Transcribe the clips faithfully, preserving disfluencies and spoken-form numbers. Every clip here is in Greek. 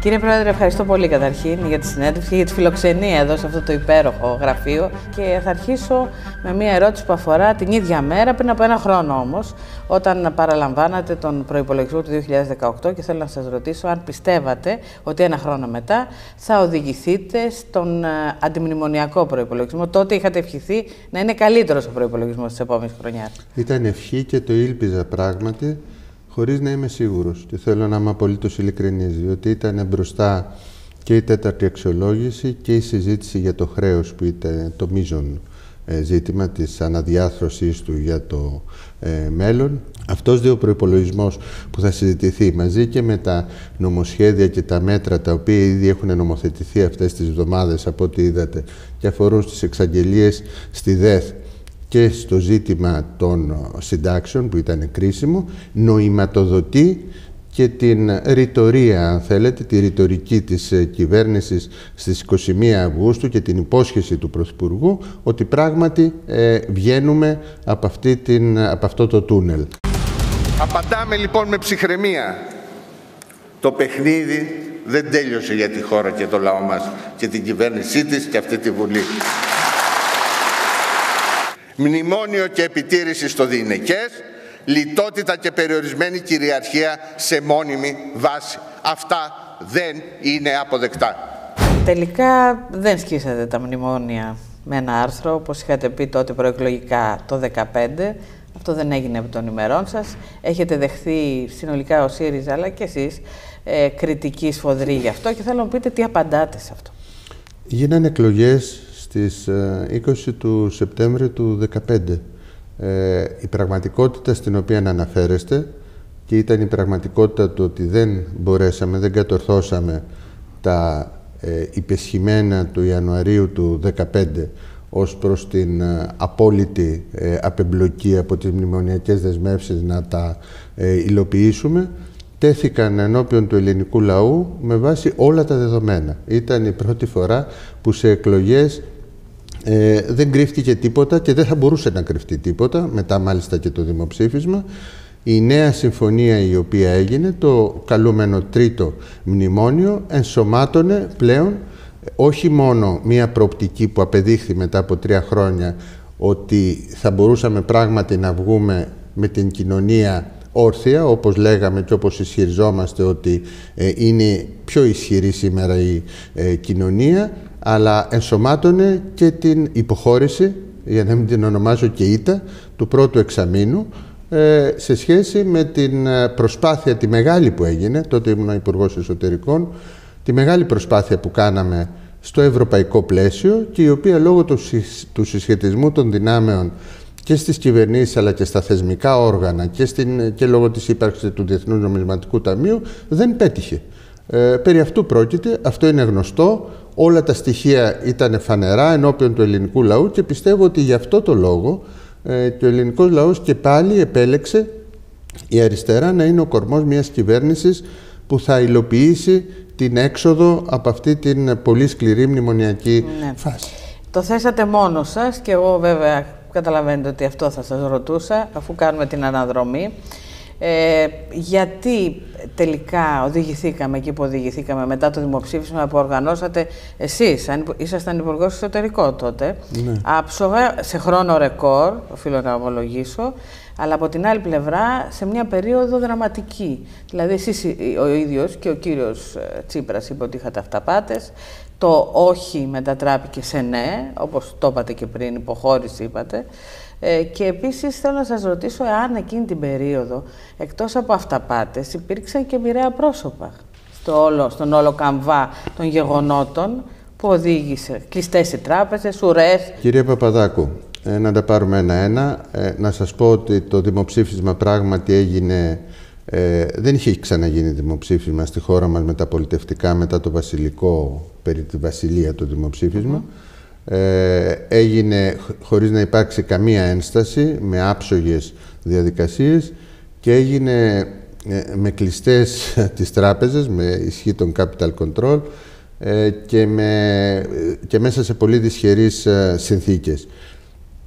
Κύριε Πρόεδρε, ευχαριστώ πολύ καταρχήν για τη συνέντευξη και για τη φιλοξενία εδώ σε αυτό το υπέροχο γραφείο. Και θα αρχίσω με μια ερώτηση που αφορά την ίδια μέρα, πριν από ένα χρόνο όμως, όταν παραλαμβάνατε τον προϋπολογισμό του δύο χιλιάδες δεκαοκτώ, και θέλω να σας ρωτήσω αν πιστεύατε ότι ένα χρόνο μετά θα οδηγηθείτε στον αντιμνημονιακό προϋπολογισμό. Τότε είχατε ευχηθεί να είναι καλύτερος ο προϋπολογισμός της επόμενης χρονιάς. Ήταν ευχή και το ήλπιζα πράγματι, χωρίς να είμαι σίγουρος, και θέλω να είμαι απολύτως ειλικρινής, διότι ήταν μπροστά και η τέταρτη αξιολόγηση και η συζήτηση για το χρέος, που ήταν το μείζον ε, ζήτημα της αναδιάρθρωσής του για το ε, μέλλον. Αυτός ο προϋπολογισμός που θα συζητηθεί μαζί και με τα νομοσχέδια και τα μέτρα τα οποία ήδη έχουν νομοθετηθεί αυτές τις εβδομάδες, από ό,τι είδατε, και αφορούν στις εξαγγελίες στη ΔΕΘ και στο ζήτημα των συντάξεων, που ήταν κρίσιμο, νοηματοδοτεί και την ρητορία, αν θέλετε, τη ρητορική της κυβέρνησης στις είκοσι μία Αυγούστου και την υπόσχεση του Πρωθυπουργού ότι πράγματι ε, βγαίνουμε από, αυτή την, από αυτό το τούνελ. Απαντάμε λοιπόν με ψυχραιμία. Το παιχνίδι δεν τέλειωσε για τη χώρα και το λαό μας και την κυβέρνησή της και αυτή τη Βουλή. Μνημόνιο και επιτήρηση στο διηνεκές, λιτότητα και περιορισμένη κυριαρχία σε μόνιμη βάση. Αυτά δεν είναι αποδεκτά. Τελικά δεν σκίσατε τα μνημόνια με ένα άρθρο, όπως είχατε πει τότε προεκλογικά το δύο χιλιάδες δεκαπέντε. Αυτό δεν έγινε από των ημερών σας. Έχετε δεχθεί συνολικά ο ΣΥΡΙΖΑ, αλλά και εσείς, ε, κριτική σφοδρή γι' αυτό, και θέλω να μου πείτε τι απαντάτε σε αυτό. Γίνανε εκλογές στις είκοσι του Σεπτέμβρη του δύο χιλιάδες δεκαπέντε. Ε, η πραγματικότητα στην οποία αναφέρεστε, και ήταν η πραγματικότητα του ότι δεν μπορέσαμε, δεν κατορθώσαμε τα ε, υπεσχημένα του Ιανουαρίου του δύο χιλιάδες δεκαπέντε ως προς την ε, απόλυτη ε, απεμπλοκή από τις μνημονιακές δεσμεύσεις να τα ε, υλοποιήσουμε, τέθηκαν ενώπιον του ελληνικού λαού με βάση όλα τα δεδομένα. Ήταν η πρώτη φορά που σε εκλογές Ε, δεν κρύφτηκε τίποτα και δεν θα μπορούσε να κρυφτεί τίποτα, μετά μάλιστα και το δημοψήφισμα. Η νέα συμφωνία η οποία έγινε, το καλούμενο τρίτο μνημόνιο, ενσωμάτωνε πλέον όχι μόνο μία προοπτική που απεδείχθη μετά από τρία χρόνια ότι θα μπορούσαμε πράγματι να βγούμε με την κοινωνία όρθια, όπως λέγαμε και όπως ισχυριζόμαστε ότι ε, είναι πιο ισχυρή σήμερα η ε, κοινωνία, αλλά ενσωμάτωνε και την υποχώρηση, για να μην την ονομάζω και ήττα, του πρώτου εξαμήνου, ε, σε σχέση με την προσπάθεια, τη μεγάλη που έγινε, τότε ήμουν Υπουργός Εσωτερικών, τη μεγάλη προσπάθεια που κάναμε στο ευρωπαϊκό πλαίσιο και η οποία λόγω του, του συσχετισμού των δυνάμεων και στις κυβερνήσεις αλλά και στα θεσμικά όργανα και, στην, και λόγω της ύπαρξης του Διεθνούς Νομισματικού Ταμείου δεν πέτυχε. Ε, περί αυτού πρόκειται, αυτό είναι γνωστό, όλα τα στοιχεία ήταν φανερά ενώπιον του ελληνικού λαού και πιστεύω ότι γι' αυτό το λόγο ε, και ο ελληνικός λαός και πάλι επέλεξε η αριστερά να είναι ο κορμός μιας κυβέρνησης που θα υλοποιήσει την έξοδο από αυτή την πολύ σκληρή μνημονιακή ναι. φάση. Το θέσατε μόνος σας και εγώ βέβαια καταλαβαίνετε ότι αυτό θα σας ρωτούσα αφού κάνουμε την αναδρομή. Ε, γιατί τελικά οδηγηθήκαμε εκεί που οδηγηθήκαμε μετά το δημοψήφισμα που οργανώσατε εσείς, ήσασταν Υπουργός Εσωτερικών τότε, ναι. άψογα, σε χρόνο ρεκόρ, οφείλω να ομολογήσω, αλλά από την άλλη πλευρά σε μια περίοδο δραματική. Δηλαδή εσείς ο ίδιος και ο κύριος Τσίπρας είπε ότι είχατε αυταπάτες, το όχι μετατράπηκε σε ναι, όπως το είπατε και πριν, υποχώρηση είπατε. Ε, και επίσης θέλω να σας ρωτήσω εάν εκείνη την περίοδο, εκτός από αυταπάτες, υπήρξαν και μοιραία πρόσωπα στο όλο, στον όλο καμβά των γεγονότων που οδήγησε κλειστές οι τράπεζες, ουρές. Κύριε Παπαδάκου, ε, να τα πάρουμε ένα-ένα. Ε, να σας πω ότι το δημοψήφισμα πράγματι έγινε, ε, δεν είχε ξαναγίνει δημοψήφισμα στη χώρα μας μεταπολιτευτικά μετά το βασιλικό, περί τη βασιλεία το δημοψήφισμα. Mm-hmm. Ε, έγινε χωρίς να υπάρξει καμία ένσταση, με άψογες διαδικασίες και έγινε ε, με κλειστές τις τράπεζες, με ισχύ των capital control ε, και, με, και μέσα σε πολύ δυσχερείς ε, συνθήκες. Το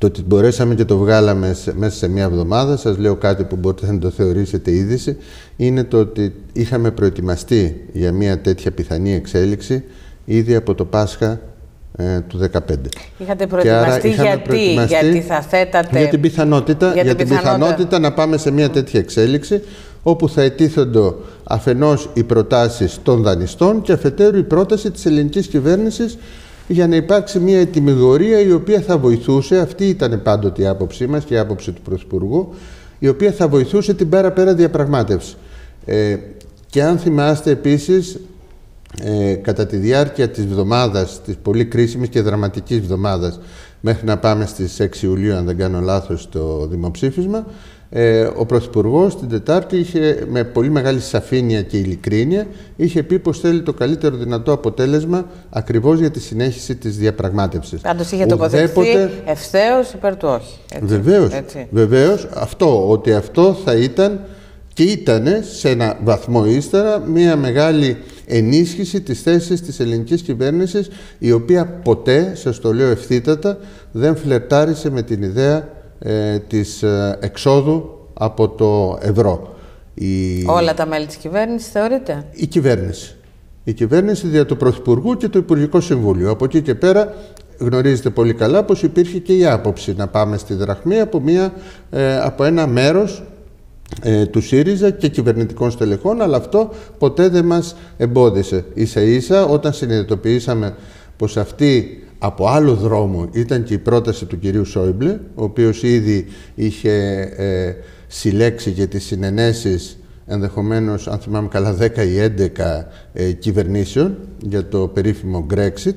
Το ότι μπορέσαμε και το βγάλαμε σε, μέσα σε μια εβδομάδα, σας λέω κάτι που μπορείτε να το θεωρήσετε είδηση, είναι το ότι είχαμε προετοιμαστεί για μια τέτοια πιθανή εξέλιξη ήδη από το Πάσχα ε, του δεκαπέντε. Είχατε προετοιμαστεί γιατί, προετοιμαστεί γιατί θα θέτατε... Για την πιθανότητα, για, για την πιθανότητα... πιθανότητα να πάμε σε μια τέτοια εξέλιξη, όπου θα ετίθονται αφενός οι προτάσεις των δανειστών και αφετέρου η πρόταση της ελληνικής κυβέρνησης για να υπάρξει μια ετυμηγορία η οποία θα βοηθούσε, αυτή ήταν πάντοτε η άποψή μας και η άποψη του Πρωθυπουργού, η οποία θα βοηθούσε την πέρα-πέρα διαπραγμάτευση. Ε, και αν θυμάστε επίσης, ε, κατά τη διάρκεια της εβδομάδας, της πολύ κρίσιμης και δραματικής εβδομάδας, μέχρι να πάμε στις έξι Ιουλίου, αν δεν κάνω λάθος, στο δημοψήφισμα, Ε, ο Πρωθυπουργός την Τετάρτη είχε, με πολύ μεγάλη σαφήνεια και ειλικρίνεια, είχε πει πως θέλει το καλύτερο δυνατό αποτέλεσμα ακριβώς για τη συνέχιση της διαπραγμάτευσης. Πάντως είχε τοποθετηθεί ευθέως υπέρ του όχι. Έτσι. Βεβαίως, έτσι. βεβαίως αυτό, ότι αυτό θα ήταν και ήτανε σε ένα βαθμό ύστερα μια μεγάλη ενίσχυση της θέσης της ελληνικής κυβέρνησης, η οποία ποτέ, σας το λέω ευθύτατα, δεν φλερτάρισε με την ιδέα Ε, της ε, εξόδου από το ευρώ. Η... Όλα τα μέλη της κυβέρνησης θεωρείτε? Η κυβέρνηση. Η κυβέρνηση δια του Πρωθυπουργού και το Υπουργικό Συμβούλιο. Από εκεί και πέρα γνωρίζετε πολύ καλά πως υπήρχε και η άποψη να πάμε στη δραχμή από, μια, ε, από ένα μέρος ε, του ΣΥΡΙΖΑ και κυβερνητικών στελεχών, αλλά αυτό ποτέ δεν μας εμπόδισε. Ίσα ίσα όταν συνειδητοποιήσαμε πως αυτή από άλλο δρόμο ήταν και η πρόταση του κυρίου Σόιμπλε, ο οποίος ήδη είχε ε, συλλέξει για τις συνενέσεις ενδεχομένως, αν θυμάμαι καλά, δέκα ή έντεκα ε, κυβερνήσεων για το περίφημο Brexit.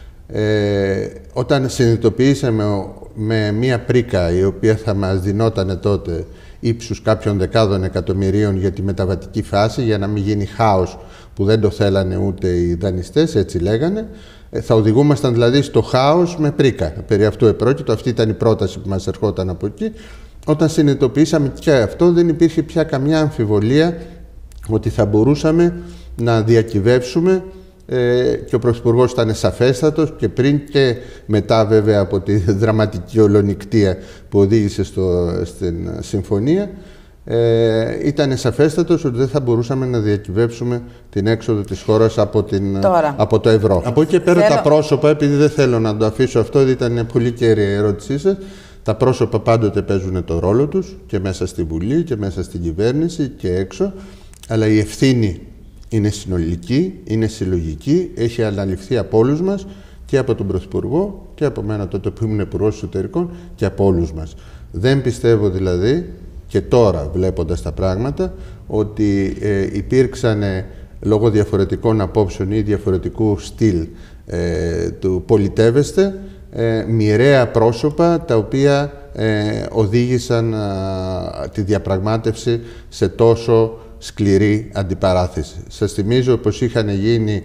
Ε, όταν συνειδητοποιήσαμε με μία πρίκα η οποία θα μας δινότανε τότε ύψους κάποιων δεκάδων εκατομμυρίων για τη μεταβατική φάση, για να μην γίνει χάος που δεν το θέλανε ούτε οι δανειστές, έτσι λέγανε, θα οδηγούμασταν δηλαδή στο χάος με πρίκα. Περί αυτού επρόκειτο, αυτή ήταν η πρόταση που μας ερχόταν από εκεί. Όταν συνειδητοποιήσαμε και αυτό, δεν υπήρχε πια καμιά αμφιβολία ότι θα μπορούσαμε να διακυβεύσουμε, ε, και ο Πρωθυπουργός ήταν σαφέστατος και πριν και μετά βέβαια από τη δραματική ολονικτία που οδήγησε στο, στην συμφωνία, Ε, ήταν σαφέστατος ότι δεν θα μπορούσαμε να διακυβεύσουμε την έξοδο της χώρας από, την, από το ευρώ. Από εκεί και πέρα θέλω... τα πρόσωπα, επειδή δεν θέλω να το αφήσω αυτό, ήταν πολύ κέρια η ερώτησή σας, τα πρόσωπα πάντοτε παίζουν το ρόλο τους και μέσα στη Βουλή και μέσα στην κυβέρνηση και έξω, αλλά η ευθύνη είναι συνολική, είναι συλλογική, έχει αναλυφθεί από όλους μας και από τον Πρωθυπουργό και από μένα τότε που ήμουν Υπουργός Εσωτερικών και από όλους μας. Δεν πιστεύω δηλαδή, και τώρα βλέποντας τα πράγματα, ότι ε, υπήρξαν ε, λόγω διαφορετικών απόψεων ή διαφορετικού στυλ ε, του πολιτεύεστε ε, μοιραία πρόσωπα τα οποία ε, οδήγησαν α, τη διαπραγμάτευση σε τόσο σκληρή αντιπαράθεση. Σας θυμίζω πως είχαν γίνει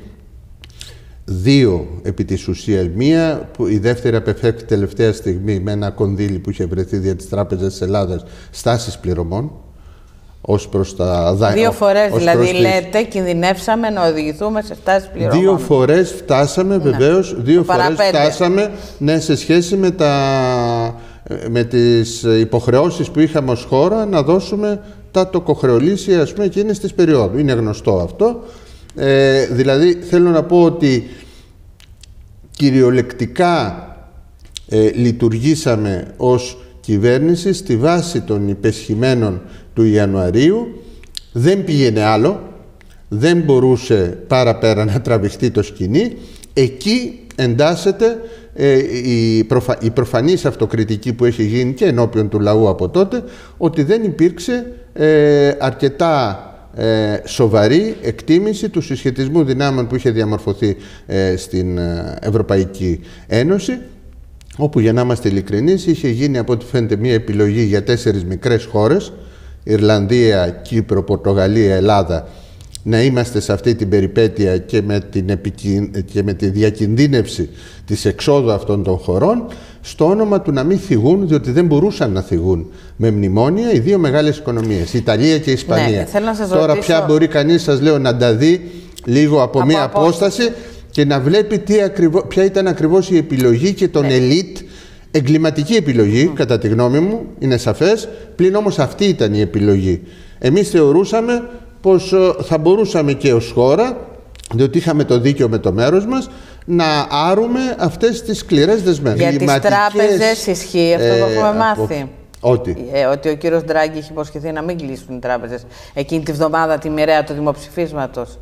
δύο επί της ουσίας, μία που η δεύτερη απεφεύχθη τελευταία στιγμή με ένα κονδύλι που είχε βρεθεί δια της Τράπεζας της Ελλάδας στάσεις πληρωμών ως προς τα δάνεια. Δύο φορές δηλαδή τις... λέτε κινδυνεύσαμε να οδηγηθούμε σε στάσεις πληρωμών. Δύο φορές φτάσαμε, ναι. Βεβαίως, δύο φορές παραπέντε. φτάσαμε ναι, σε σχέση με, τα, με τις υποχρεώσεις που είχαμε ως χώρα να δώσουμε τα τοκοχρεωλήσια, ας πούμε, εκείνης της περίοδου. Είναι γνωστό αυτό. Ε, δηλαδή θέλω να πω ότι κυριολεκτικά ε, λειτουργήσαμε ως κυβέρνηση στη βάση των υπεσχημένων του Ιανουαρίου. Δεν πήγαινε άλλο, δεν μπορούσε παραπέρα να τραβηχτεί το σκηνή. Εκεί εντάσσεται ε, η, προφα... η προφανής αυτοκριτική που έχει γίνει και ενώπιον του λαού από τότε, ότι δεν υπήρξε ε, αρκετά Ε, σοβαρή εκτίμηση του συσχετισμού δυνάμεων που είχε διαμορφωθεί ε, στην Ευρωπαϊκή Ένωση, όπου, για να είμαστε ειλικρινείς, είχε γίνει από ό,τι φαίνεται μια επιλογή για τέσσερις μικρές χώρες, Ιρλανδία, Κύπρο, Πορτογαλία, Ελλάδα, να είμαστε σε αυτή την περιπέτεια και με, την επικι... και με τη διακινδύνευση της εξόδου αυτών των χωρών, στο όνομα του να μην θυγούν, διότι δεν μπορούσαν να θυγούν με μνημόνια οι δύο μεγάλες οικονομίες, η Ιταλία και η Ισπανία. Ναι, θέλω να σας Τώρα ρωτήσω... πια μπορεί κανείς, σας λέω, να τα δει λίγο από, από μία απόσταση και να βλέπει τι ακριβώς, ποια ήταν ακριβώς η επιλογή και των ναι. ελίτ εγκληματική επιλογή, mm. κατά τη γνώμη μου, είναι σαφές, πλην όμως αυτή ήταν η επιλογή. Εμείς θεωρούσαμε πως θα μπορούσαμε και ως χώρα, διότι είχαμε το δίκαιο με το μέρος μας, να άρουμε αυτές τις σκληρές δεσμεύσεις. Για τις τράπεζες ισχύει αυτό που έχουμε ε, μάθει. Ότι. Ε, ότι ο κύριος Ντράγκη έχει υποσχεθεί να μην κλείσουν οι τράπεζες εκείνη τη βδομάδα τη μοιραία του δημοψηφίσματος.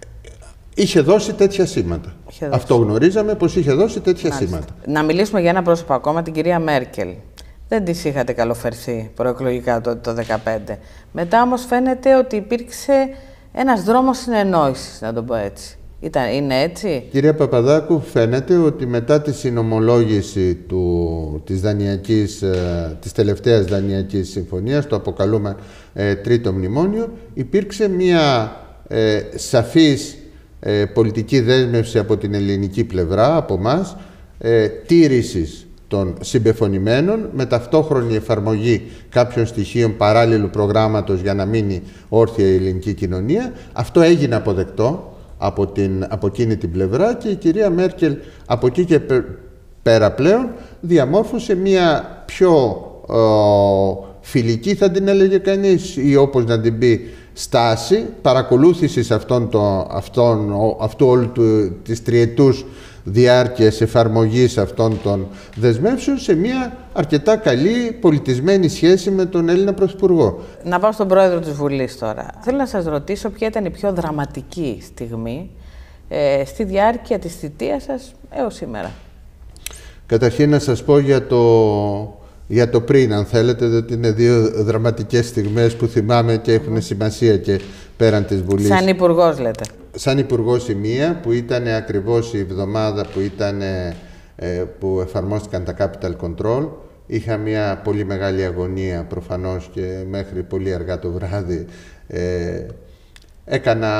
Είχε δώσει τέτοια σήματα. Είχε δώσει. Αυτό γνωρίζαμε πως είχε δώσει τέτοια Μάλιστα. σήματα. Να μιλήσουμε για ένα πρόσωπο ακόμα, την κυρία Μέρκελ. Δεν της είχατε καλοφερθεί προεκλογικά το δύο χιλιάδες δεκαπέντε. Μετά όμως φαίνεται ότι υπήρξε ένας δρόμος συνεννόησης, να το πω έτσι. Ήταν, είναι έτσι. Κυρία Παπαδάκου, φαίνεται ότι μετά τη συνομολόγηση του, της, δανειακής, της τελευταίας δανειακής συμφωνίας, το αποκαλούμε ε, τρίτο μνημόνιο, υπήρξε μια ε, σαφής ε, πολιτική δέσμευση από την ελληνική πλευρά, από εμάς, ε, τήρησης των συμπεφωνημένων, με ταυτόχρονη εφαρμογή κάποιων στοιχείων παράλληλου προγράμματος για να μείνει όρθια η ελληνική κοινωνία. Αυτό έγινε αποδεκτό από, την, από εκείνη την πλευρά και η κυρία Μέρκελ από εκεί και πέρα πλέον διαμόρφωσε μια πιο ε, φιλική, θα την έλεγε κανείς, ή όπως να την πει, στάση παρακολούθησης αυτών το, αυτών, αυτού όλου του, της τριετούς διάρκειας εφαρμογής αυτών των δεσμεύσεων σε μια αρκετά καλή πολιτισμένη σχέση με τον Έλληνα Πρωθυπουργό. Να πάω στον Πρόεδρο της Βουλής τώρα. Θέλω να σας ρωτήσω ποια ήταν η πιο δραματική στιγμή ε, στη διάρκεια της θητείας σας έως σήμερα. Καταρχήν να σας πω για το, για το πριν, αν θέλετε, διότι είναι δύο δραματικές στιγμές που θυμάμαι και έχουν mm. σημασία και πέραν της Βουλής. Σαν υπουργός λέτε. Σαν υπουργός η μία, που ήταν ακριβώς η εβδομάδα που, ήταν, ε, που εφαρμόστηκαν τα capital control. Είχα μια πολύ μεγάλη αγωνία προφανώς και μέχρι πολύ αργά το βράδυ. Ε, έκανα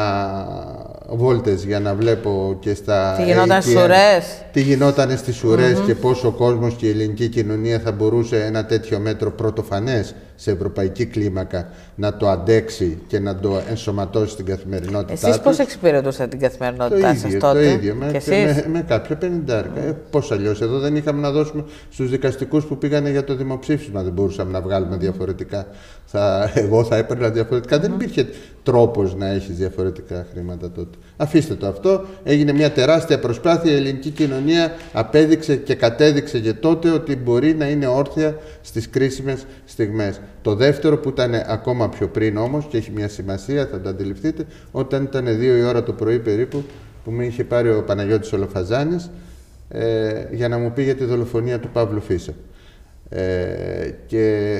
βόλτες για να βλέπω και στα... Τι γινόταν στις ουρές. Τι γινόταν στις ουρές mm-hmm. και πόσο ο κόσμος και η ελληνική κοινωνία θα μπορούσε ένα τέτοιο μέτρο πρωτοφανές σε ευρωπαϊκή κλίμακα να το αντέξει και να το ενσωματώσει στην καθημερινότητά του. Εσείς πώς εξυπηρετούσατε την καθημερινότητά σας τότε? Το ίδιο, με, με, με κάποια πενηντάρικα. Mm. Ε, πώς αλλιώς, εδώ δεν είχαμε να δώσουμε στους δικαστικούς που πήγανε για το δημοψήφισμα, δεν μπορούσαμε να βγάλουμε διαφορετικά. Θα, εγώ θα έπαιρνα διαφορετικά. Mm. Δεν υπήρχε τρόπος να έχεις διαφορετικά χρήματα τότε. Αφήστε το αυτό. Έγινε μια τεράστια προσπάθεια. Η ελληνική κοινωνία απέδειξε και κατέδειξε και τότε ότι μπορεί να είναι όρθια στις κρίσιμες στιγμές. Το δεύτερο, που ήταν ακόμα πιο πριν όμως και έχει μια σημασία, θα το αντιληφθείτε, όταν ήταν δύο η ώρα το πρωί περίπου που με είχε πάρει ο Παναγιώτης Ολοφαζάνης ε, για να μου πει για τη δολοφονία του Παύλου Φίσα. Ε, και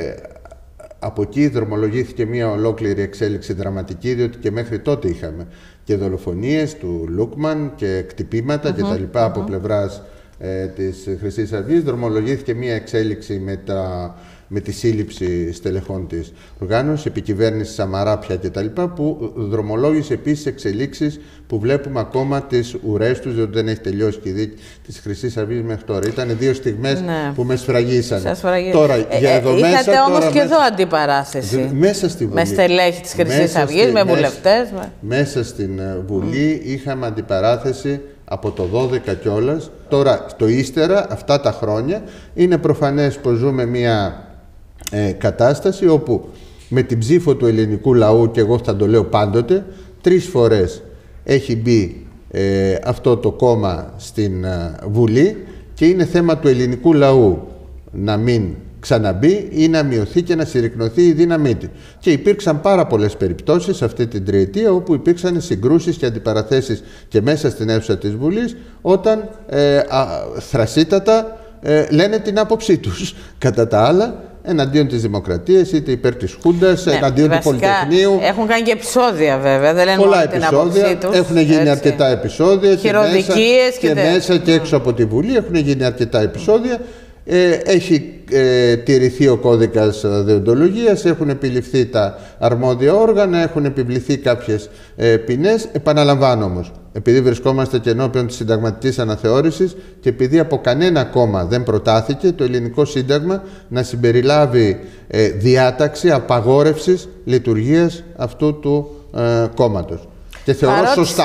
από εκεί δρομολογήθηκε μια ολόκληρη εξέλιξη δραματική, διότι και μέχρι τότε είχαμε και δολοφονίες του Λούκμαν και κτυπήματα mm-hmm. κτλ. Mm-hmm. από πλευράς ε, της Χρυσής Αυγής. Δρομολογήθηκε μια εξέλιξη με τα με τη σύλληψη στελεχών της οργάνωσης, επικυβέρνηση Σαμαρά πια κτλ. Που δρομολόγησε επίσης εξελίξεις που βλέπουμε ακόμα τις ουρές τους, διότι δεν έχει τελειώσει και η δίκη της Χρυσής Αυγής μέχρι τώρα. Ήταν δύο στιγμές ναι. που με σφραγίσανε. Τώρα, ε, για εδώ ε, είχατε μέσα, όμως τώρα, και εδώ αντιπαράθεση. Μέσα στη Βουλή. Με στελέχη της Χρυσής Αυγής, με βουλευτές. Με... Μέσα στην Βουλή mm. είχαμε αντιπαράθεση από το δώδεκα κιόλας. Τώρα, το ύστερα, αυτά τα χρόνια, είναι προφανές πως ζούμε μια Ε, κατάσταση όπου με την ψήφο του ελληνικού λαού, και εγώ θα το λέω πάντοτε, τρεις φορές έχει μπει ε, αυτό το κόμμα στην ε, Βουλή και είναι θέμα του ελληνικού λαού να μην ξαναμπεί ή να μειωθεί και να συρρικνωθεί η δύναμή του. Και υπήρξαν πάρα πολλές περιπτώσεις αυτή την τριετία όπου υπήρξαν συγκρούσεις και αντιπαραθέσεις και μέσα στην αίθουσα της Βουλής, όταν ε, α, θρασίτατα ε, λένε την άποψή τους. Κατά τα άλλα, εναντίον της δημοκρατίας, είτε υπέρ της Χούντας, ναι, εναντίον του Πολυτεχνείου. Έχουν κάνει και επεισόδια βέβαια, δεν λένε πολλά μόνο την άποψή τους. Έχουν γίνει έτσι. αρκετά επεισόδια και μέσα και, και, μέσα και έξω από τη Βουλή έχουν γίνει αρκετά επεισόδια. Ε, έχει ε, τηρηθεί ο κώδικας δεοντολογίας, έχουν επιληφθεί τα αρμόδια όργανα, έχουν επιβληθεί κάποιες ε, ποινές. Επαναλαμβάνω όμως, επειδή βρισκόμαστε και ενώπιον της συνταγματικής αναθεώρησης και επειδή από κανένα κόμμα δεν προτάθηκε το ελληνικό σύνταγμα να συμπεριλάβει ε, διάταξη απαγόρευσης λειτουργίας αυτού του ε, κόμματος. Και θεωρώ παρότι, σωστά.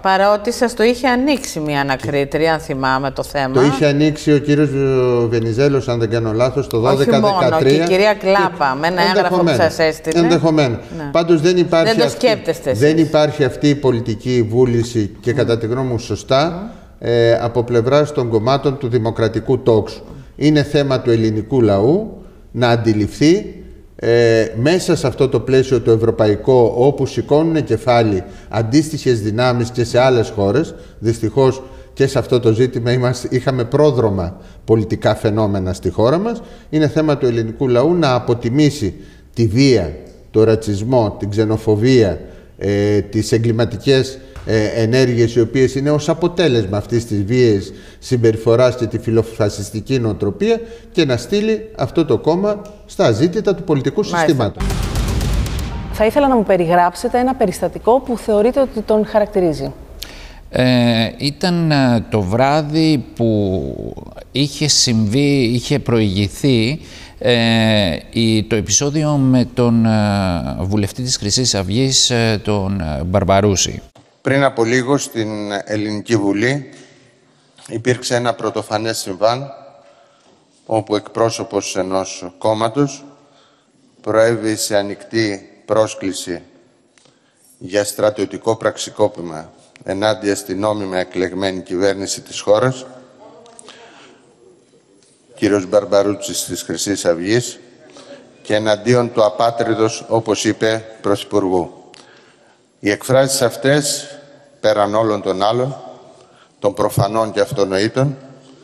Παρότι σας το είχε ανοίξει μια ανακρίτρια, αν θυμάμαι το θέμα. Το είχε ανοίξει ο κύριος Βενιζέλος, αν δεν κάνω λάθος, το δώδεκα δεκατρία. Όχι μόνο, και η κυρία Κλάπα, και... με ένα έγγραφο που σας έστειλε. Ενδεχομένω. Ναι. Πάντως δεν υπάρχει, δεν το αυτή, σκέπτεστε δεν υπάρχει αυτή η πολιτική βούληση και mm. κατά τη γνώμη μου σωστά mm. ε, από πλευράς των κομμάτων του δημοκρατικού τόξου. Mm. Είναι θέμα του ελληνικού λαού να αντιληφθεί Ε, μέσα σε αυτό το πλαίσιο το ευρωπαϊκό, όπου σηκώνουν κεφάλι αντίστοιχες δυνάμεις και σε άλλες χώρες. Δυστυχώς και σε αυτό το ζήτημα είμαστε, είχαμε πρόδρομα πολιτικά φαινόμενα στη χώρα μας. Είναι θέμα του ελληνικού λαού να αποτιμήσει τη βία, το ρατσισμό, την ξενοφοβία, ε, τις εγκληματικές ε, ενέργειες οι οποίες είναι ως αποτέλεσμα αυτής της βίαιης συμπεριφοράς και τη φιλοφασιστική νοοτροπία και να στείλει αυτό το κόμμα στα ζήτητα του πολιτικού συστήματος. Θα ήθελα να μου περιγράψετε ένα περιστατικό που θεωρείτε ότι τον χαρακτηρίζει. Ε, ήταν το βράδυ που είχε συμβεί, είχε προηγηθεί ε, η, το επεισόδιο με τον ε, βουλευτή της Χρυσής Αυγής, ε, τον ε, Μπαρμπαρούση. Πριν από λίγο στην Ελληνική Βουλή υπήρξε ένα πρωτοφανές συμβάν όπου εκπρόσωπος ενός κόμματος προέβη σε ανοιχτή πρόσκληση για στρατιωτικό πραξικόπημα ενάντια στην νόμιμα εκλεγμένη κυβέρνηση της χώρας, κύριος Μπαρμπαρούτσης της Χρυσής Αυγής, και εναντίον του απάτριδος, όπως είπε, Πρωθυπουργού. Οι εκφράσεις αυτές, πέραν όλων των άλλων, των προφανών και αυτονοήτων,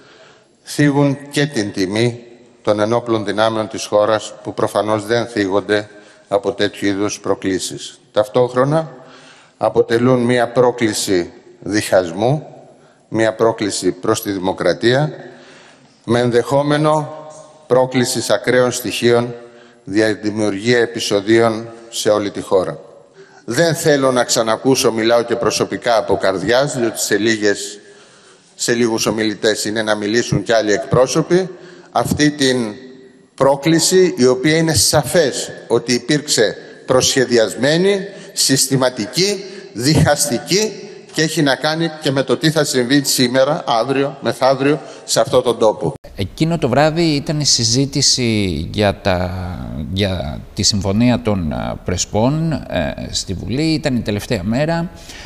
θίγουν και την τιμή των ενόπλων δυνάμεων της χώρας, που προφανώς δεν θίγονται από τέτοιου είδους προκλήσεις. Ταυτόχρονα αποτελούν μία πρόκληση διχασμού, μία πρόκληση προς τη δημοκρατία, με ενδεχόμενο πρόκλησης ακραίων στοιχείων δια δημιουργία επεισοδίων σε όλη τη χώρα. Δεν θέλω να ξανακούσω, μιλάω και προσωπικά από καρδιάς, διότι σε, λίγες, σε λίγους ομιλητές είναι να μιλήσουν κι άλλοι εκπρόσωποι, αυτή την πρόκληση η οποία είναι σαφές ότι υπήρξε προσχεδιασμένη, συστηματική, διχαστική και έχει να κάνει και με το τι θα συμβεί σήμερα, αύριο, μεθαύριο, σε αυτόν τον τόπο. Εκείνο το βράδυ ήταν η συζήτηση για, τα, για τη Συμφωνία των Πρεσπών ε, στη Βουλή. Ήταν η τελευταία μέρα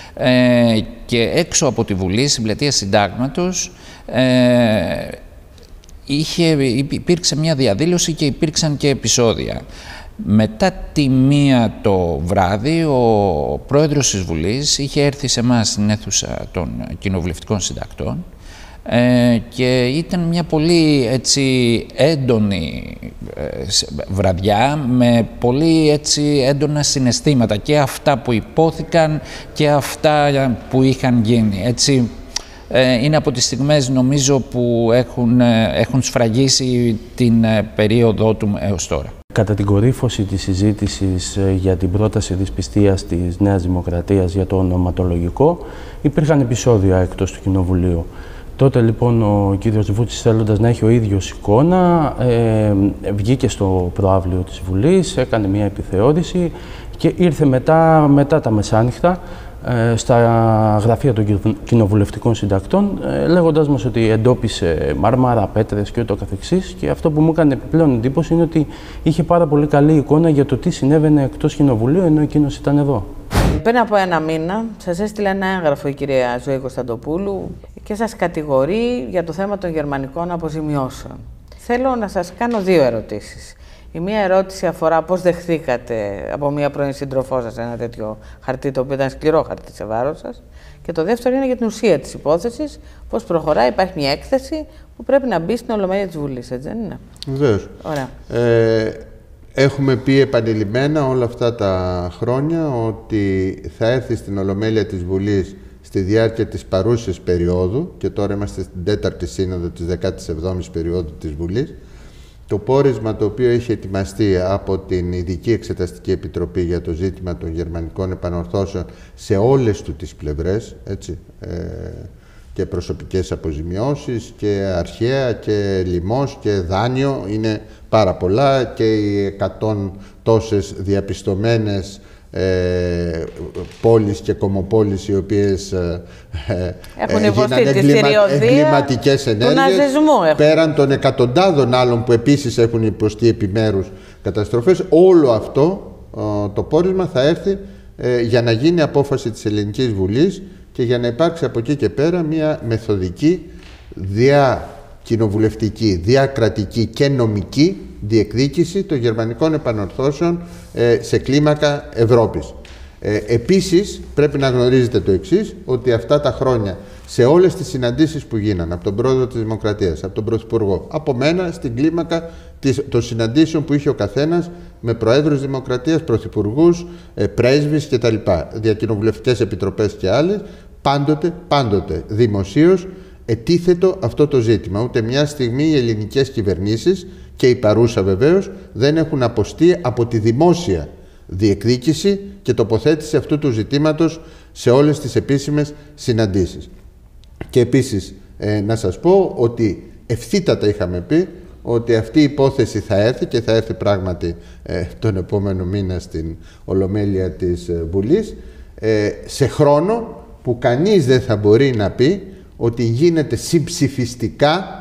ε, και έξω από τη Βουλή, στην πλατεία Συντάγματος, ε, είχε, υπήρξε μια διαδήλωση και υπήρξαν και επεισόδια. Μετά τη μία το βράδυ, ο πρόεδρος της Βουλής είχε έρθει σε εμάς στην αίθουσα των κοινοβουλευτικών συντακτών ε, και ήταν μια πολύ έτσι έντονη ε, βραδιά με πολύ έτσι έντονα συναισθήματα, και αυτά που υπόθηκαν και αυτά που είχαν γίνει. Έτσι, ε, είναι από τις στιγμές, νομίζω, που έχουν, ε, έχουν σφραγίσει την ε, περίοδό του έως τώρα. Κατά την κορύφωση της συζήτησης για την πρόταση δυσπιστίας της Νέας Δημοκρατίας για το ονοματολογικό, υπήρχαν επεισόδια εκτός του Κοινοβουλίου. Τότε λοιπόν ο κύριος Βούτσης, θέλοντας να έχει ο ίδιος εικόνα, ε, βγήκε στο προαύλιο της Βουλής, έκανε μια επιθεώρηση και ήρθε μετά, μετά τα μεσάνυχτα ε, στα γραφεία των κοινοβουλευτικών συντακτών, ε, λέγοντας μας ότι εντόπισε μάρμαρα, πέτρες και ούτω καθεξής, και αυτό που μου έκανε επιπλέον εντύπωση είναι ότι είχε πάρα πολύ καλή εικόνα για το τι συνέβαινε εκτός Κοινοβουλίου, ενώ εκείνος ήταν εδώ. Πριν από ένα μήνα σας έστειλε ένα έγγραφο η κυρία Ζωή Κωνσταντοπούλου και σας κατηγορεί για το θέμα των γερμανικών αποζημιώσεων. Θέλω να σας κάνω δύο ερωτήσεις. Η μία ερώτηση αφορά πώς δεχθήκατε από μία πρώην σύντροφό σας ένα τέτοιο χαρτί, το οποίο ήταν σκληρό χαρτί σε βάρος σας. Και το δεύτερο είναι για την ουσία της υπόθεσης, πώς προχωράει. Υπάρχει μια έκθεση που πρέπει να μπει στην Ολομέλεια της Βουλής, έτσι δεν είναι? Βεβαίως. Ωραία. Ε, έχουμε πει επανειλημμένα όλα αυτά τα χρόνια ότι θα έρθει στην Ολομέλεια της Βουλής στη διάρκεια της παρούσης περίοδου, και τώρα είμαστε στην τέταρτη σύνοδο της δεκάτης εβδόμης περίοδου της Βουλής, το πόρισμα το οποίο έχει ετοιμαστεί από την Ειδική Εξεταστική Επιτροπή για το ζήτημα των γερμανικών επανορθώσεων σε όλες του τις πλευρές, έτσι, ε, και προσωπικές αποζημιώσεις και αρχαία και λιμός και δάνειο, είναι πάρα πολλά, και οι εκατόν τόσες διαπιστωμένες ε, πόλεις και κομμοπόλεις οι οποίες ε, έχουν ε, υποστεί τη εγκλημα, εγκληματικές ενέργειες, πέραν των εκατοντάδων άλλων που επίσης έχουν υποστεί επιμέρους καταστροφές. Όλο αυτό ε, το πόρισμα θα έρθει ε, για να γίνει απόφαση της Ελληνικής Βουλής και για να υπάρξει από εκεί και πέρα μια μεθοδική, διακοινοβουλευτική, διακρατική και νομική διεκδίκηση των γερμανικών επανορθώσεων ε, σε κλίμακα Ευρώπης. Ε, επίσης, πρέπει να γνωρίζετε το εξής, ότι αυτά τα χρόνια σε όλες τις συναντήσεις που γίνανε από τον πρόεδρο της Δημοκρατίας, από τον Πρωθυπουργό, από μένα στην κλίμακα της, των συναντήσεων που είχε ο καθένας με προέδρους Δημοκρατίας, πρωθυπουργούς, ε, πρέσβεις κτλ., διακοινοβουλευτικές επιτροπές και άλλες, πάντοτε, πάντοτε δημοσίως ετίθετο αυτό το ζήτημα. Ούτε μια στιγμή οι ελληνικές κυβερνήσεις και η παρούσα βεβαίως δεν έχουν αποστεί από τη δημόσια διεκδίκηση και τοποθέτηση αυτού του ζητήματος σε όλες τις επίσημες συναντήσεις. Και επίσης ε, να σας πω ότι ευθύτατα είχαμε πει ότι αυτή η υπόθεση θα έρθει και θα έρθει πράγματι ε, τον επόμενο μήνα στην Ολομέλεια της ε, Βουλής ε, σε χρόνο που κανείς δεν θα μπορεί να πει ότι γίνεται συμψηφιστικά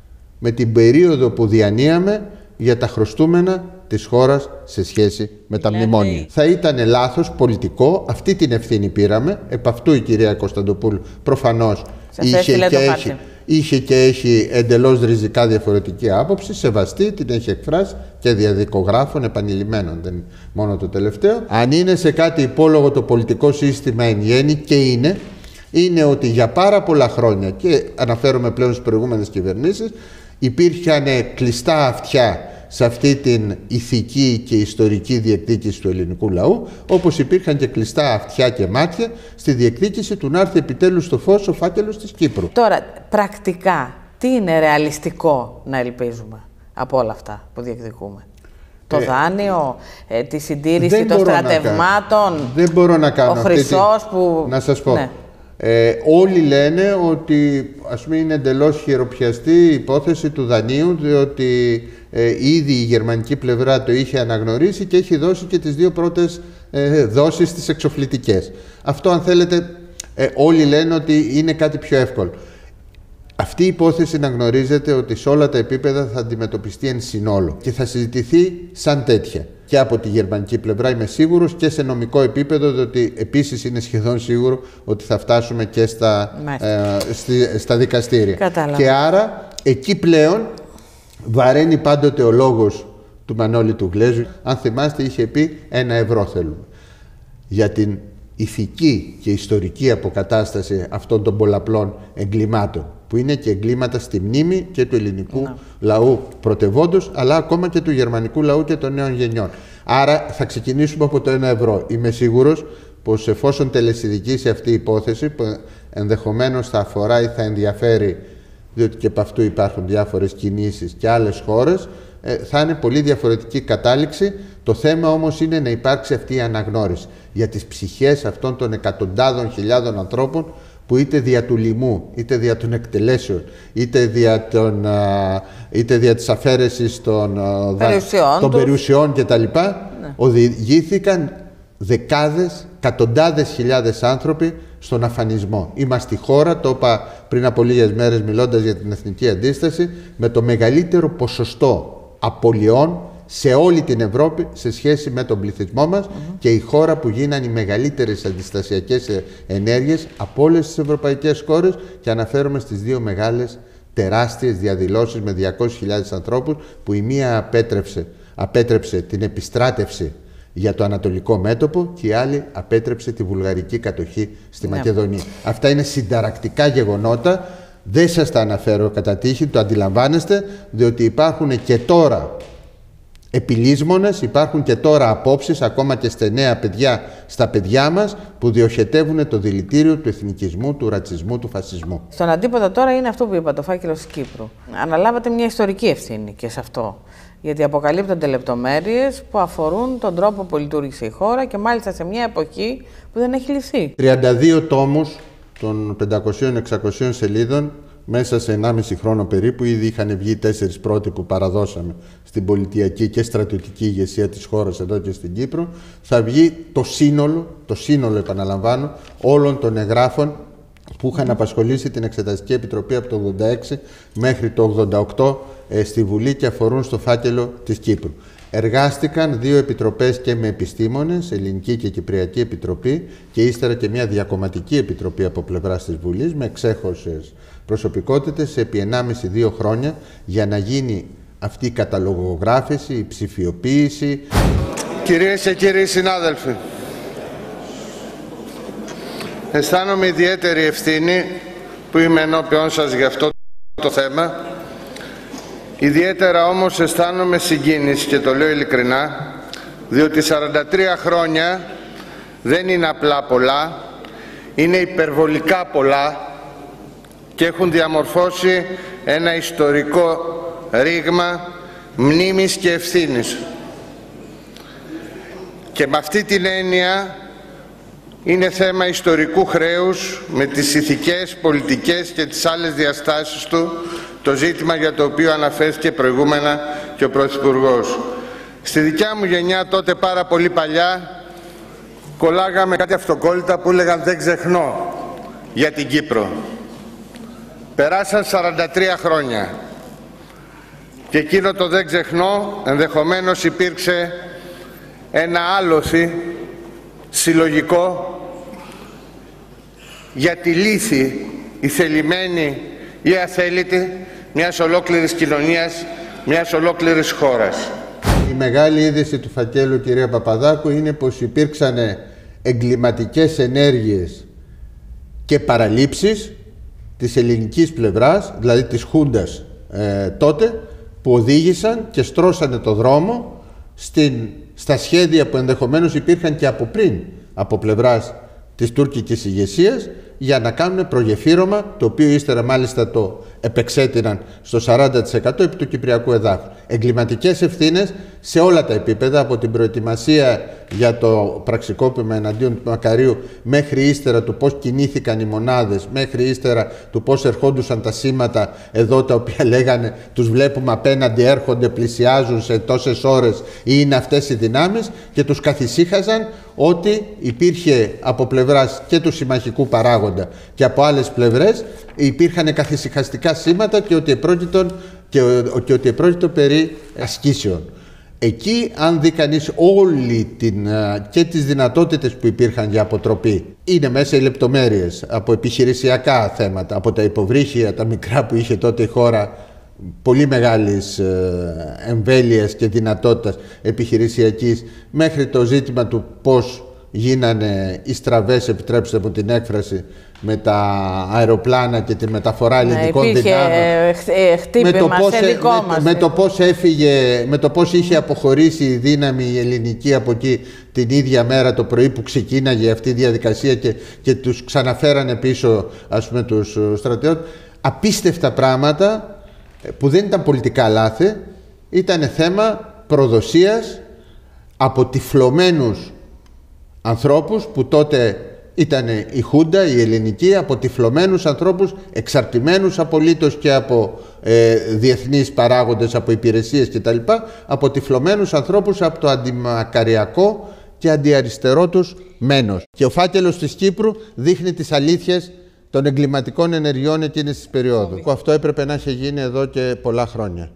με την περίοδο που διανύαμε για τα χρωστούμενα της χώρας σε σχέση με τα μνημόνια. Θα ήταν λάθος πολιτικό, αυτή την ευθύνη πήραμε, επ' αυτού η κυρία Κωνσταντοπούλου προφανώς είχε και, έχει, είχε και έχει εντελώς ριζικά διαφορετική άποψη, σεβαστή, την έχει εκφράσει και διαδικογράφων επανειλημμένων, δεν μόνο το τελευταίο. Αν είναι σε κάτι υπόλογο το πολιτικό σύστημα εν γέννη, και είναι, είναι ότι για πάρα πολλά χρόνια, και αναφέρομαι πλέον στις προηγούμενες κυβερνήσεις, υπήρχαν κλειστά αυτιά σε αυτή την ηθική και ιστορική διεκδίκηση του ελληνικού λαού, όπως υπήρχαν και κλειστά αυτιά και μάτια στη διεκδίκηση του να έρθει επιτέλους στο φως ο φάκελος της Κύπρου. Τώρα, πρακτικά, τι είναι ρεαλιστικό να ελπίζουμε από όλα αυτά που διεκδικούμε? Το ε, δάνειο, ε, τη συντήρηση των στρατευμάτων, να δεν μπορώ να κάνω ο Χρυσός τη... που... Να σας πω. Ναι. Ε, όλοι λένε ότι ας πούμε είναι εντελώς χειροπιαστή η υπόθεση του δανείου, διότι ε, ήδη η γερμανική πλευρά το είχε αναγνωρίσει και έχει δώσει και τις δύο πρώτες ε, δόσεις τις εξοφλητικές. Αυτό, αν θέλετε, ε, όλοι λένε ότι είναι κάτι πιο εύκολο. Αυτή η υπόθεση να γνωρίζετε ότι σε όλα τα επίπεδα θα αντιμετωπιστεί εν συνόλο και θα συζητηθεί σαν τέτοια. Και από τη γερμανική πλευρά είμαι σίγουρος, και σε νομικό επίπεδο, διότι επίσης είναι σχεδόν σίγουρο ότι θα φτάσουμε και στα, ε, στη, στα δικαστήρια. Κατάλαβα. Και άρα εκεί πλέον βαραίνει πάντοτε ο λόγος του Μανώλη του Γλέζου. Αν θυμάστε, είχε πει ένα ευρώ θέλουμε. Για την ηθική και ιστορική αποκατάσταση αυτών των πολλαπλών εγκλημάτων, που είναι και εγκλήματα στη μνήμη και του ελληνικού no. λαού πρωτευόντως, αλλά ακόμα και του γερμανικού λαού και των νέων γενιών. Άρα θα ξεκινήσουμε από το ένα ευρώ. Είμαι σίγουρος πως εφόσον τελεσιδικήσει αυτή η υπόθεση, που ενδεχομένως θα αφορά ή θα ενδιαφέρει, διότι και από αυτού υπάρχουν διάφορες κινήσεις και άλλες χώρες, θα είναι πολύ διαφορετική κατάληξη. Το θέμα όμως είναι να υπάρξει αυτή η αναγνώριση για τις ψυχές αυτών των εκατοντάδων χιλιάδων ανθρώπων που είτε δια του λοιμού, είτε δια των εκτελέσεων, είτε δια, των, είτε δια της αφαίρεσης των περιουσιών, των περιουσιών κτλ. Ναι. οδηγήθηκαν δεκάδες, εκατοντάδες χιλιάδες άνθρωποι στον αφανισμό. Είμαστε η χώρα, το είπα πριν από λίγες μέρες μιλώντας για την εθνική αντίσταση, με το μεγαλύτερο ποσοστό απολειών σε όλη την Ευρώπη σε σχέση με τον πληθυσμό μας mm-hmm. και η χώρα που γίνανε οι μεγαλύτερες αντιστασιακές ενέργειες από όλες τις ευρωπαϊκές χώρες, και αναφέρομαι στις δύο μεγάλες τεράστιες διαδηλώσεις με διακόσιες χιλιάδες ανθρώπους, που η μία απέτρεψε, απέτρεψε την επιστράτευση για το ανατολικό μέτωπο και η άλλη απέτρεψε τη βουλγαρική κατοχή στη yeah. Μακεδονία. Αυτά είναι συνταρακτικά γεγονότα. Δεν σας τα αναφέρω κατά τύχη, το αντιλαμβάνεστε, διότι υπάρχουν και τώρα επιλύσμονες, υπάρχουν και τώρα απόψεις, ακόμα και στα νέα παιδιά, στα παιδιά μας, που διοχετεύουν το δηλητήριο του εθνικισμού, του ρατσισμού, του φασισμού. Στον αντίποδα τώρα είναι αυτό που είπα, το φάκελο της Κύπρου. Αναλάβατε μια ιστορική ευθύνη και σε αυτό, γιατί αποκαλύπτονται λεπτομέρειες που αφορούν τον τρόπο που λειτουργήσε η χώρα, και μάλιστα σε μια εποχή που δεν έχει λυθεί. τριάντα δύο τόμους των πεντακοσίων με εξακοσίων σελίδων μέσα σε ενάμιση χρόνο περίπου ήδη είχαν βγει τέσσερις πρώτοι που παραδώσαμε στην πολιτιακή και στρατιωτική ηγεσία της χώρας εδώ και στην Κύπρο. Θα βγει το σύνολο, το σύνολο επαναλαμβάνω, όλων των εγγράφων που είχαν απασχολήσει την Εξεταστική Επιτροπή από το ογδόντα έξι μέχρι το ογδόντα οκτώ ε, στη Βουλή και αφορούν στο φάκελο της Κύπρου. Εργάστηκαν δύο επιτροπές και με επιστήμονες, Ελληνική και Κυπριακή Επιτροπή, και ύστερα και μια διακομματική επιτροπή από πλευράς της Βουλής με εξέχωσες προσωπικότητες επί ενάμιση με δύο χρόνια για να γίνει αυτή η καταλογογράφηση, η ψηφιοποίηση. Κυρίες και κύριοι συνάδελφοι, αισθάνομαι ιδιαίτερη ευθύνη που είμαι ενώπιον σας για αυτό το θέμα. Ιδιαίτερα όμως αισθάνομαι συγκίνηση και το λέω ειλικρινά, διότι σαράντα τρία χρόνια δεν είναι απλά πολλά, είναι υπερβολικά πολλά και έχουν διαμορφώσει ένα ιστορικό ρήγμα μνήμης και ευθύνης. Και με αυτή την έννοια είναι θέμα ιστορικού χρέους με τις ηθικές, πολιτικές και τις άλλες διαστάσεις του το ζήτημα για το οποίο αναφέρθηκε προηγούμενα και ο Πρωθυπουργός. Στη δικιά μου γενιά, τότε πάρα πολύ παλιά, κολλάγαμε κάτι αυτοκόλλητα που έλεγαν «Δεν ξεχνώ» για την Κύπρο. Περάσαν σαράντα τρία χρόνια και εκείνο το «Δεν ξεχνώ» ενδεχομένως υπήρξε ένα άλοθη συλλογικό για τη λύθη, η θελημένη ή αθέλητη μιας ολόκληρης κοινωνίας, μιας ολόκληρης χώρας. Η μεγάλη είδηση του φακέλου, κυρία Παπαδάκου, είναι πως υπήρξαν εγκληματικές ενέργειες και παραλήψεις της ελληνικής πλευράς, δηλαδή της Χούντας ε, τότε, που οδήγησαν και στρώσανε το δρόμο στην, στα σχέδια που ενδεχομένως υπήρχαν και από πριν από πλευράς της τουρκικής ηγεσίας για να κάνουν προγεφύρωμα, το οποίο ύστερα μάλιστα το επεξέτειναν στο σαράντα τοις εκατό επί του Κυπριακού εδάφους. Εγκληματικές ευθύνες σε όλα τα επίπεδα, από την προετοιμασία για το πραξικόπημα εναντίον του Μακαρίου μέχρι ύστερα του πώς κινήθηκαν οι μονάδες, μέχρι ύστερα του πώς ερχόντουσαν τα σήματα εδώ τα οποία λέγανε τους βλέπουμε απέναντι, έρχονται, πλησιάζουν σε τόσες ώρες ή είναι αυτές οι δυνάμεις, και τους καθησύχαζαν ότι υπήρχε από πλευράς και του συμμαχικού παράγοντα και από άλλες πλευρές υπήρχαν καθησυχαστικά σήματα και ότι επρόκειτο, και, και ότι επρόκειτο περί ασκήσεων. Εκεί, αν δει κανείς όλη την, και τις δυνατότητες που υπήρχαν για αποτροπή, είναι μέσα οι λεπτομέρειες από επιχειρησιακά θέματα, από τα υποβρύχια, τα μικρά που είχε τότε η χώρα, πολύ μεγάλης εμβέλειας και δυνατότητας επιχειρησιακής, μέχρι το ζήτημα του πώς γίνανε οι στραβές, επιτρέψτε μου την έκφραση, με τα αεροπλάνα και τη μεταφορά ελληνικών δυνάμεων, με, το πώς, με, με το πώς έφυγε, με το πώς είχε αποχωρήσει η δύναμη η ελληνική από εκεί την ίδια μέρα το πρωί που ξεκίναγε αυτή η διαδικασία και, και τους ξαναφέρανε πίσω, ας πούμε, τους στρατιώτες. Απίστευτα πράγματα που δεν ήταν πολιτικά λάθη, ήταν θέμα προδοσίας από τυφλωμένους ανθρώπους που τότε ήταν η Χούντα, η ελληνική, από τυφλωμένους ανθρώπους, εξαρτημένους απολύτως και από ε, διεθνείς παράγοντες, από υπηρεσίες κτλ., από τυφλωμένους ανθρώπους από το αντιμακαριακό και αντιαριστερό τους μένος. Και ο φάκελος της Κύπρου δείχνει τις αλήθειες των εγκληματικών ενεργειών εκείνης της περίοδου. Αυτό έπρεπε να έχει γίνει εδώ και πολλά χρόνια.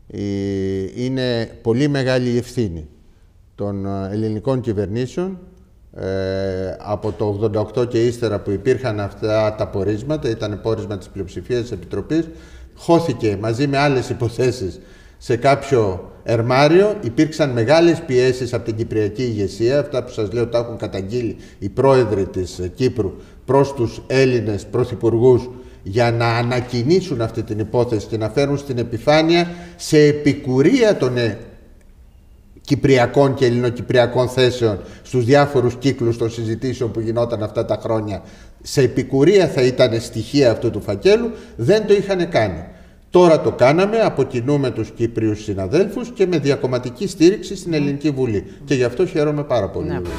Είναι πολύ μεγάλη η ευθύνη των ελληνικών κυβερνήσεων ε, από το ογδόντα οκτώ και ύστερα που υπήρχαν αυτά τα πορίσματα, ήταν πόρισμα της πλειοψηφίας της Επιτροπής, χώθηκε μαζί με άλλες υποθέσεις σε κάποιο ερμάριο. Υπήρξαν μεγάλες πιέσεις από την κυπριακή ηγεσία, αυτά που σας λέω τα έχουν καταγγείλει οι πρόεδροι της Κύπρου προς τους Έλληνες πρωθυπουργούς, για να ανακοινήσουν αυτή την υπόθεση και να φέρουν στην επιφάνεια, σε επικουρία των κυπριακών και ελληνοκυπριακών θέσεων στους διάφορους κύκλους των συζητήσεων που γινόταν αυτά τα χρόνια, σε επικουρία θα ήταν στοιχεία αυτού του φακέλου. Δεν το είχαν κάνει. Τώρα το κάναμε από κοινού με τους Κύπριους συναδέλφους και με διακομματική στήριξη στην Ελληνική Βουλή. Και γι' αυτό χαίρομαι πάρα πολύ. Ναι.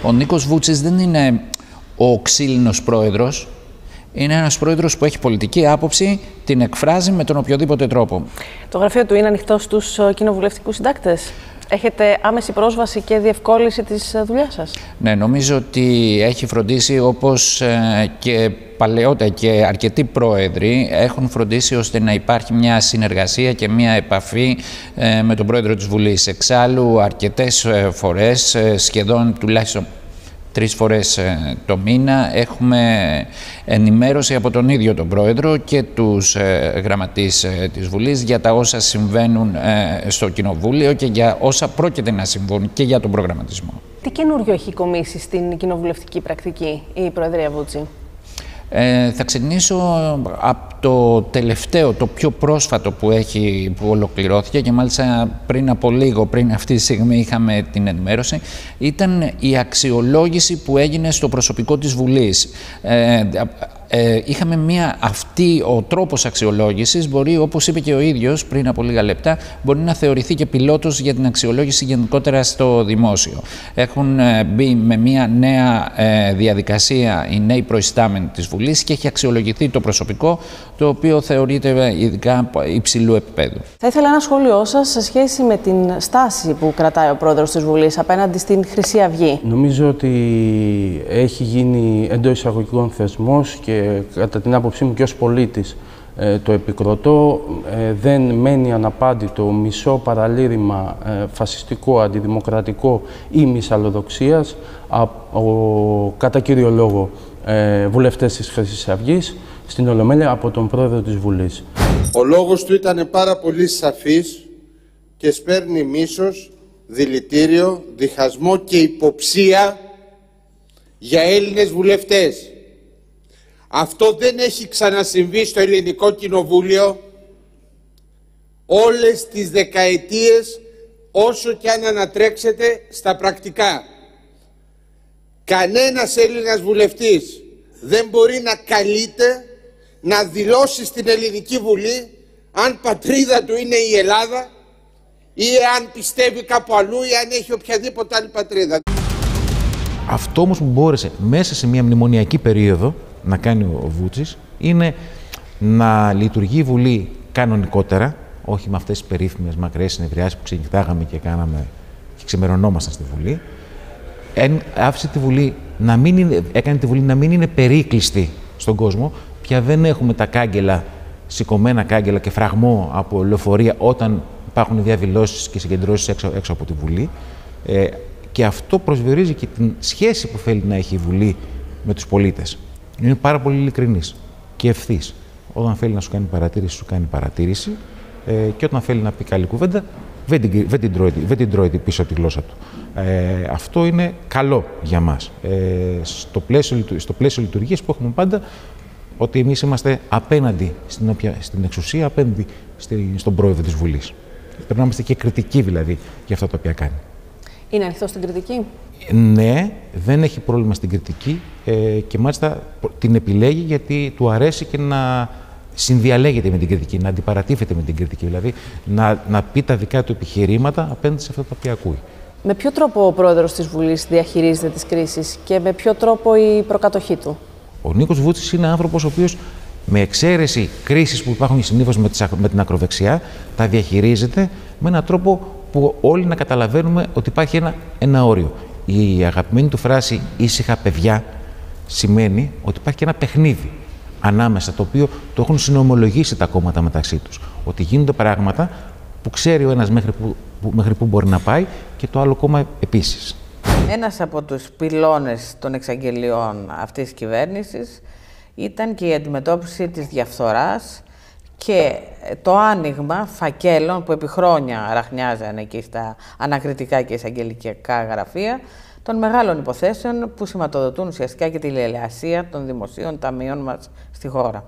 Ο Νίκος Βούτσης δεν είναι ο ξύλινος πρόεδρος. Είναι ένας πρόεδρος που έχει πολιτική άποψη, την εκφράζει με τον οποιοδήποτε τρόπο. Το γραφείο του είναι ανοιχτό στους κοινοβουλευτικούς συντάκτες. Έχετε άμεση πρόσβαση και διευκόλυνση της δουλειάς σας? Ναι, νομίζω ότι έχει φροντίσει, όπως και παλαιότερα και αρκετοί πρόεδροι έχουν φροντίσει ώστε να υπάρχει μια συνεργασία και μια επαφή με τον πρόεδρο της Βουλής. Εξάλλου, αρκετές φορές, σχεδόν τουλάχιστον τρεις φορές το μήνα, έχουμε ενημέρωση από τον ίδιο τον Πρόεδρο και τους γραμματείς της Βουλής για τα όσα συμβαίνουν στο Κοινοβούλιο και για όσα πρόκειται να συμβούν και για τον προγραμματισμό. Τι καινούριο έχει κομίσει στην κοινοβουλευτική πρακτική η Προεδρία Βούτση? Ε, θα ξεκινήσω από το τελευταίο, το πιο πρόσφατο που, έχει, που ολοκληρώθηκε και μάλιστα πριν από λίγο, πριν αυτή τη στιγμή είχαμε την ενημέρωση, ήταν η αξιολόγηση που έγινε στο προσωπικό της Βουλής. Ε, ε, είχαμε μία, αυτή ο τρόπος αξιολόγησης μπορεί, όπως είπε και ο ίδιος πριν από λίγα λεπτά, μπορεί να θεωρηθεί και πιλότος για την αξιολόγηση γενικότερα στο δημόσιο. Έχουν ε, μπει με μία νέα ε, διαδικασία οι νέοι προϊστάμενοι της Βουλής και έχει αξιολογηθεί το προσωπικό, το οποίο θεωρείται ειδικά υψηλού επίπεδου. Θα ήθελα ένα σχόλιο σας σε σχέση με την στάση που κρατάει ο πρόεδρος της Βουλής απέναντι στην Χρυσή Αυγή. Νομίζω ότι έχει γίνει εντός εισαγωγικών θεσμός και κατά την άποψή μου και ως πολίτης ε, το επικροτώ. Ε, δεν μένει αναπάντητο μισό παραλήρημα ε, φασιστικό, αντιδημοκρατικό ή μυσαλλοδοξίας από, κατά κύριο λόγο, ε, βουλευτές της Χρυσής Αυγής στην Ολομέλεια από τον πρόεδρο της Βουλής. Ο λόγος του ήταν πάρα πολύ σαφής και σπέρνει μίσος, δηλητήριο, διχασμό και υποψία για Έλληνες βουλευτές. Αυτό δεν έχει ξανασυμβεί στο Ελληνικό Κοινοβούλιο όλες τις δεκαετίες, όσο και αν ανατρέξετε στα πρακτικά. Κανένας Έλληνας βουλευτής δεν μπορεί να καλείται να δηλώσει στην Ελληνική Βουλή αν πατρίδα του είναι η Ελλάδα ή αν πιστεύει κάπου αλλού ή αν έχει οποιαδήποτε άλλη πατρίδα. Αυτό όμως που μπόρεσε μέσα σε μια μνημονιακή περίοδο να κάνει ο Βούτσης είναι να λειτουργεί η Βουλή κανονικότερα, όχι με αυτές τις περίφημες μακριές συνεδριάσεις που ξενυχτάγαμε και κάναμε και ξεμερωνόμασταν στη Βουλή. Άφησε τη Βουλή να μην είναι, έκανε τη Βουλή να μην είναι περίκλειστη στον κόσμο. Πια δεν έχουμε τα κάγκελα, σηκωμένα κάγκελα και φραγμό από λεωφορεία όταν υπάρχουν διαδηλώσεις και συγκεντρώσεις έξω, έξω από τη Βουλή. Ε, και αυτό προσδιορίζει και την σχέση που θέλει να έχει η Βουλή με τους πολίτες. Είναι πάρα πολύ ειλικρινής και ευθύς. Όταν θέλει να σου κάνει παρατήρηση, σου κάνει παρατήρηση ε, και όταν θέλει να πει καλή κουβέντα, δεν την, δεν την, τρώει, δεν την τρώει πίσω από τη γλώσσα του. Ε, αυτό είναι καλό για μας. Ε, στο πλαίσιο, στο πλαίσιο λειτουργίας που έχουμε πάντα, ότι εμείς είμαστε απέναντι στην, οποια, στην εξουσία, απέναντι στη, στον πρόεδρο της Βουλής. Πρέπει να είμαστε και κριτικοί δηλαδή για αυτά τα οποία κάνει. Είναι ανοιχτό στην κριτική? Ναι, δεν έχει πρόβλημα στην κριτική ε, και μάλιστα την επιλέγει γιατί του αρέσει και να συνδιαλέγεται με την κριτική, να αντιπαρατίθεται με την κριτική, δηλαδή να, να πει τα δικά του επιχειρήματα απέναντι σε αυτά τα οποία ακούει. Με ποιο τρόπο ο πρόεδρος της Βουλής διαχειρίζεται τις κρίσεις και με ποιο τρόπο η προκατοχή του? Ο Νίκος Βούτσης είναι άνθρωπος ο οποίος, με εξαίρεση κρίσεις που υπάρχουν συνήθως με, με την ακροδεξιά, τα διαχειρίζεται με έναν τρόπο που όλοι να καταλαβαίνουμε ότι υπάρχει ένα, ένα όριο. Η αγαπημένη του φράση «ήσυχα παιδιά» σημαίνει ότι υπάρχει και ένα παιχνίδι ανάμεσα, το οποίο το έχουν συνομολογήσει τα κόμματα μεταξύ τους. Ότι γίνονται πράγματα που ξέρει ο ένας μέχρι που, που, μέχρι που μπορεί να πάει και το άλλο κόμμα επίσης. Ένας από τους πυλώνες των εξαγγελιών αυτής της κυβέρνησης ήταν και η αντιμετώπιση της διαφθοράς και το άνοιγμα φακέλων που επί χρόνια ραχνιάζαν εκεί στα ανακριτικά και εισαγγελικά γραφεία των μεγάλων υποθέσεων που σηματοδοτούν ουσιαστικά και τη λαιλασία των δημοσίων ταμείων μας στη χώρα.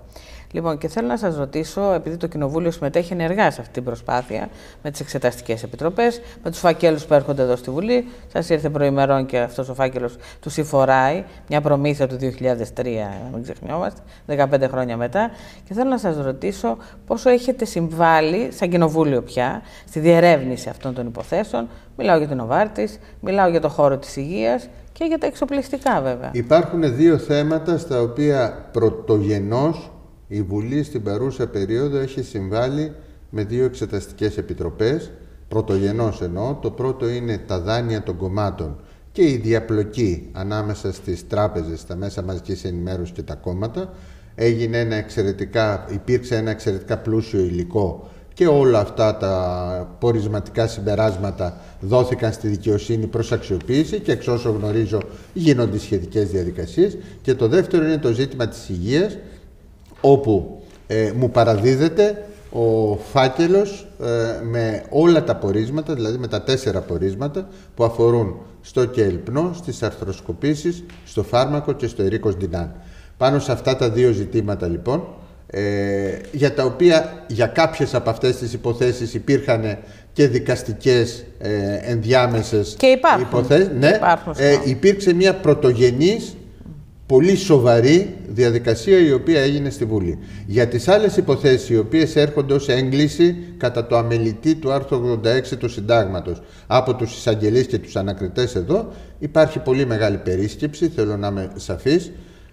Λοιπόν, και θέλω να σας ρωτήσω, επειδή το Κοινοβούλιο συμμετέχει ενεργά σε αυτή την προσπάθεια, με τις εξεταστικές επιτροπές, με τους φάκελους που έρχονται εδώ στη Βουλή, σας ήρθε προημερών και αυτός ο φάκελος του Συφοράη, μια προμήθεια του δύο χιλιάδες τρία, να μην ξεχνιόμαστε, δεκαπέντε χρόνια μετά, και θέλω να σας ρωτήσω πόσο έχετε συμβάλει, σαν Κοινοβούλιο πια, στη διερεύνηση αυτών των υποθέσεων. Μιλάω για την Νοβάρτις, μιλάω για το χώρο της υγείας και για τα εξοπλιστικά βέβαια. Υπάρχουν δύο θέματα στα οποία πρωτογενώς η Βουλή στην παρούσα περίοδο έχει συμβάλει με δύο εξεταστικές επιτροπές. Πρωτογενώς εννοώ. Το πρώτο είναι τα δάνεια των κομμάτων και η διαπλοκή ανάμεσα στις τράπεζες, στα μέσα μαζικής ενημέρωσης και τα κόμματα. Έγινε ένα εξαιρετικά, υπήρξε ένα εξαιρετικά πλούσιο υλικό και όλα αυτά τα πορισματικά συμπεράσματα δόθηκαν στη δικαιοσύνη προς αξιοποίηση και εξ όσο γνωρίζω γίνονται σχετικές διαδικασίες. Και το δεύτερο είναι το ζήτημα της υγείας, όπου ε, μου παραδίδεται ο φάκελος ε, με όλα τα πορίσματα, δηλαδή με τα τέσσερα πορίσματα που αφορούν στο κελπνό, στις αρθροσκοπήσεις, στο φάρμακο και στο ερίκος ντινάν. Πάνω σε αυτά τα δύο ζητήματα λοιπόν, Ε, για τα οποία για κάποιες από αυτές τις υποθέσεις υπήρχαν και δικαστικές ε, ενδιάμεσες και υπάρχουν. υποθέσεις. Ναι, υπάρχουν, ε, υπήρξε μια πρωτογενής, πολύ σοβαρή διαδικασία η οποία έγινε στη Βουλή. Για τις άλλες υποθέσεις οι οποίες έρχονται ως έγκληση κατά το αμελητή του άρθρου ογδόντα έξι του Συντάγματος από τους εισαγγελείς και τους ανακριτές εδώ, υπάρχει πολύ μεγάλη περίσκεψη, θέλω να είμαι σαφής.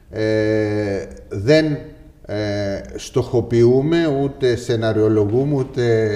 Ε, δεν Ε, στοχοποιούμε, ούτε σεναριολογούμε, ούτε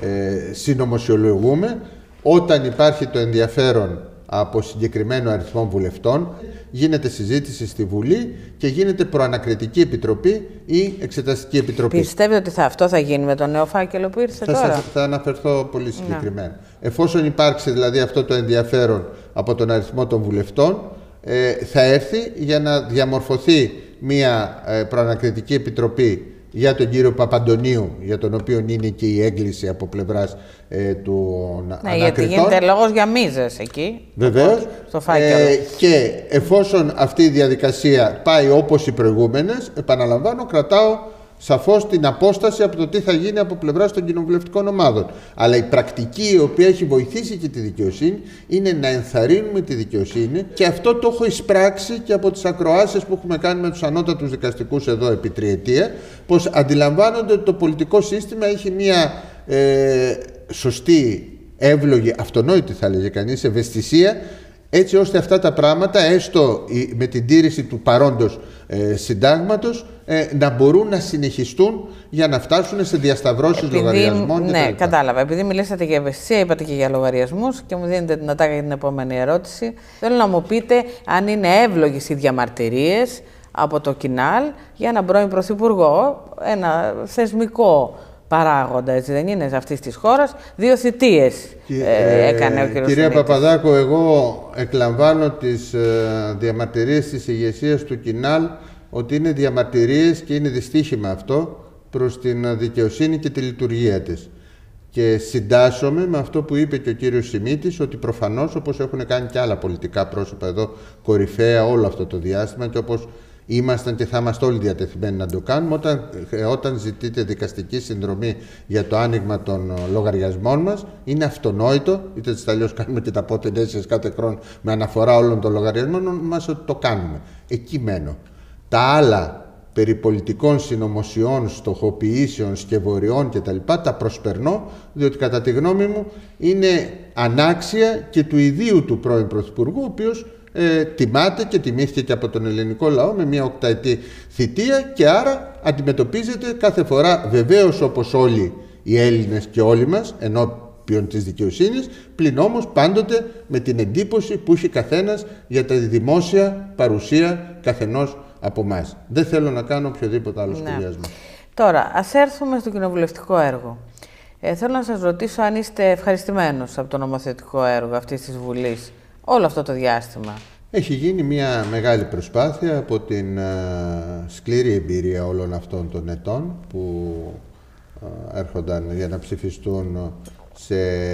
ε, συνωμοσιολογούμε. Όταν υπάρχει το ενδιαφέρον από συγκεκριμένο αριθμό βουλευτών, γίνεται συζήτηση στη Βουλή και γίνεται προανακριτική επιτροπή ή εξεταστική επιτροπή. Πιστεύετε ότι θα, αυτό θα γίνει με τον νέο φάκελο που ήρθε θα, τώρα? Θα, θα αναφερθώ πολύ συγκεκριμένα. Να. Εφόσον υπάρξει δηλαδή αυτό το ενδιαφέρον από τον αριθμό των βουλευτών, ε, θα έρθει για να διαμορφωθεί μια ε, προανακριτική επιτροπή για τον κύριο Παπαντονίου, για τον οποίο είναι και η έγκληση από πλευράς ε, του ναι, ανακριτών. Γιατί γίνεται λόγος για μίζες εκεί. Βεβαίως. Στο φάκελο. Ε, και εφόσον αυτή η διαδικασία πάει όπως οι προηγούμενες, επαναλαμβάνω, κρατάω σαφώς την απόσταση από το τι θα γίνει από πλευράς των κοινοβουλευτικών ομάδων. Αλλά η πρακτική η οποία έχει βοηθήσει και τη δικαιοσύνη είναι να ενθαρρύνουμε τη δικαιοσύνη, και αυτό το έχω εισπράξει και από τις ακροάσεις που έχουμε κάνει με τους ανώτατους δικαστικούς εδώ επί τριετία, πως αντιλαμβάνονται ότι το πολιτικό σύστημα έχει μια ε, σωστή, εύλογη, αυτονόητη θα λέγε κανείς, ευαισθησία, έτσι ώστε αυτά τα πράγματα, έστω με την τήρηση του παρόντος ε, συντάγματος, ε, να μπορούν να συνεχιστούν για να φτάσουν σε διασταυρώσεις Επειδή, λογαριασμών. Ναι, κατάλαβα. Επειδή μιλήσατε για ευαισθησία, είπατε και για λογαριασμούς και μου δίνετε την ατάκα για την επόμενη ερώτηση. Θέλω να μου πείτε αν είναι εύλογες οι διαμαρτυρίες από το Κινάλ για έναν πρώην πρωθυπουργό, ένα θεσμικό παράγοντα, έτσι δεν είναι, αυτής της χώρας. Δύο θητείες ε, έκανε ο κ. Κυρία Σιμίτης. Παπαδάκο, εγώ εκλαμβάνω τις ε, διαμαρτυρίες της ηγεσίας του Κινάλ ότι είναι διαμαρτυρίες και είναι δυστύχημα αυτό προς την δικαιοσύνη και τη λειτουργία της. Και συντάσσομαι με αυτό που είπε και ο κύριος Σιμίτης, ότι προφανώς, όπως έχουν κάνει και άλλα πολιτικά πρόσωπα εδώ κορυφαία όλο αυτό το διάστημα και όπως ήμασταν και θα είμαστε όλοι διατεθειμένοι να το κάνουμε, όταν, όταν ζητείτε δικαστική συνδρομή για το άνοιγμα των λογαριασμών μας, είναι αυτονόητο, είτε έτσι αλλιώς κάνουμε και τα πότε ενέσεις κάθε χρόνο με αναφορά όλων των λογαριασμών μας, ότι το κάνουμε. Εκεί μένω. Τα άλλα περί πολιτικών συνωμοσιών, στοχοποιήσεων, σκευωριών κτλ. Τα προσπερνώ, διότι κατά τη γνώμη μου είναι ανάξια και του ιδίου του πρώην Πρωθυπουργού, ο οποίος ε, τιμάται και τιμήθηκε και από τον ελληνικό λαό με μια οκταετή θητεία, και άρα αντιμετωπίζεται κάθε φορά, βεβαίως όπως όλοι οι Έλληνες και όλοι μας, ενώπιον της δικαιοσύνης, πλην όμως πάντοτε με την εντύπωση που έχει καθένας για τη δημόσια παρουσία καθενός από εμάς. Δεν θέλω να κάνω οποιοδήποτε άλλο σχολιασμό. Ναι. Τώρα, ας έρθουμε στο κοινοβουλευτικό έργο. Ε, θέλω να σας ρωτήσω αν είστε ευχαριστημένος από το νομοθετικό έργο αυτής της Βουλής όλο αυτό το διάστημα. Έχει γίνει μια μεγάλη προσπάθεια από την uh, σκληρή εμπειρία όλων αυτών των ετών που uh, έρχονταν για να ψηφιστούν σε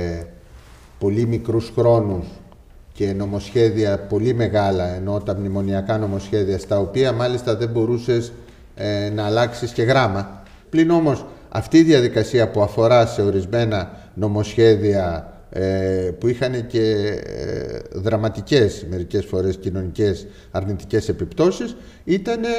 πολύ μικρούς χρόνους και νομοσχέδια πολύ μεγάλα, ενώ τα μνημονιακά νομοσχέδια, στα οποία μάλιστα δεν μπορούσες ε, να αλλάξεις και γράμμα. Πλην όμως αυτή η διαδικασία που αφορά σε ορισμένα νομοσχέδια ε, που είχαν και ε, δραματικές μερικές φορές κοινωνικές αρνητικές επιπτώσεις, ήταν ε,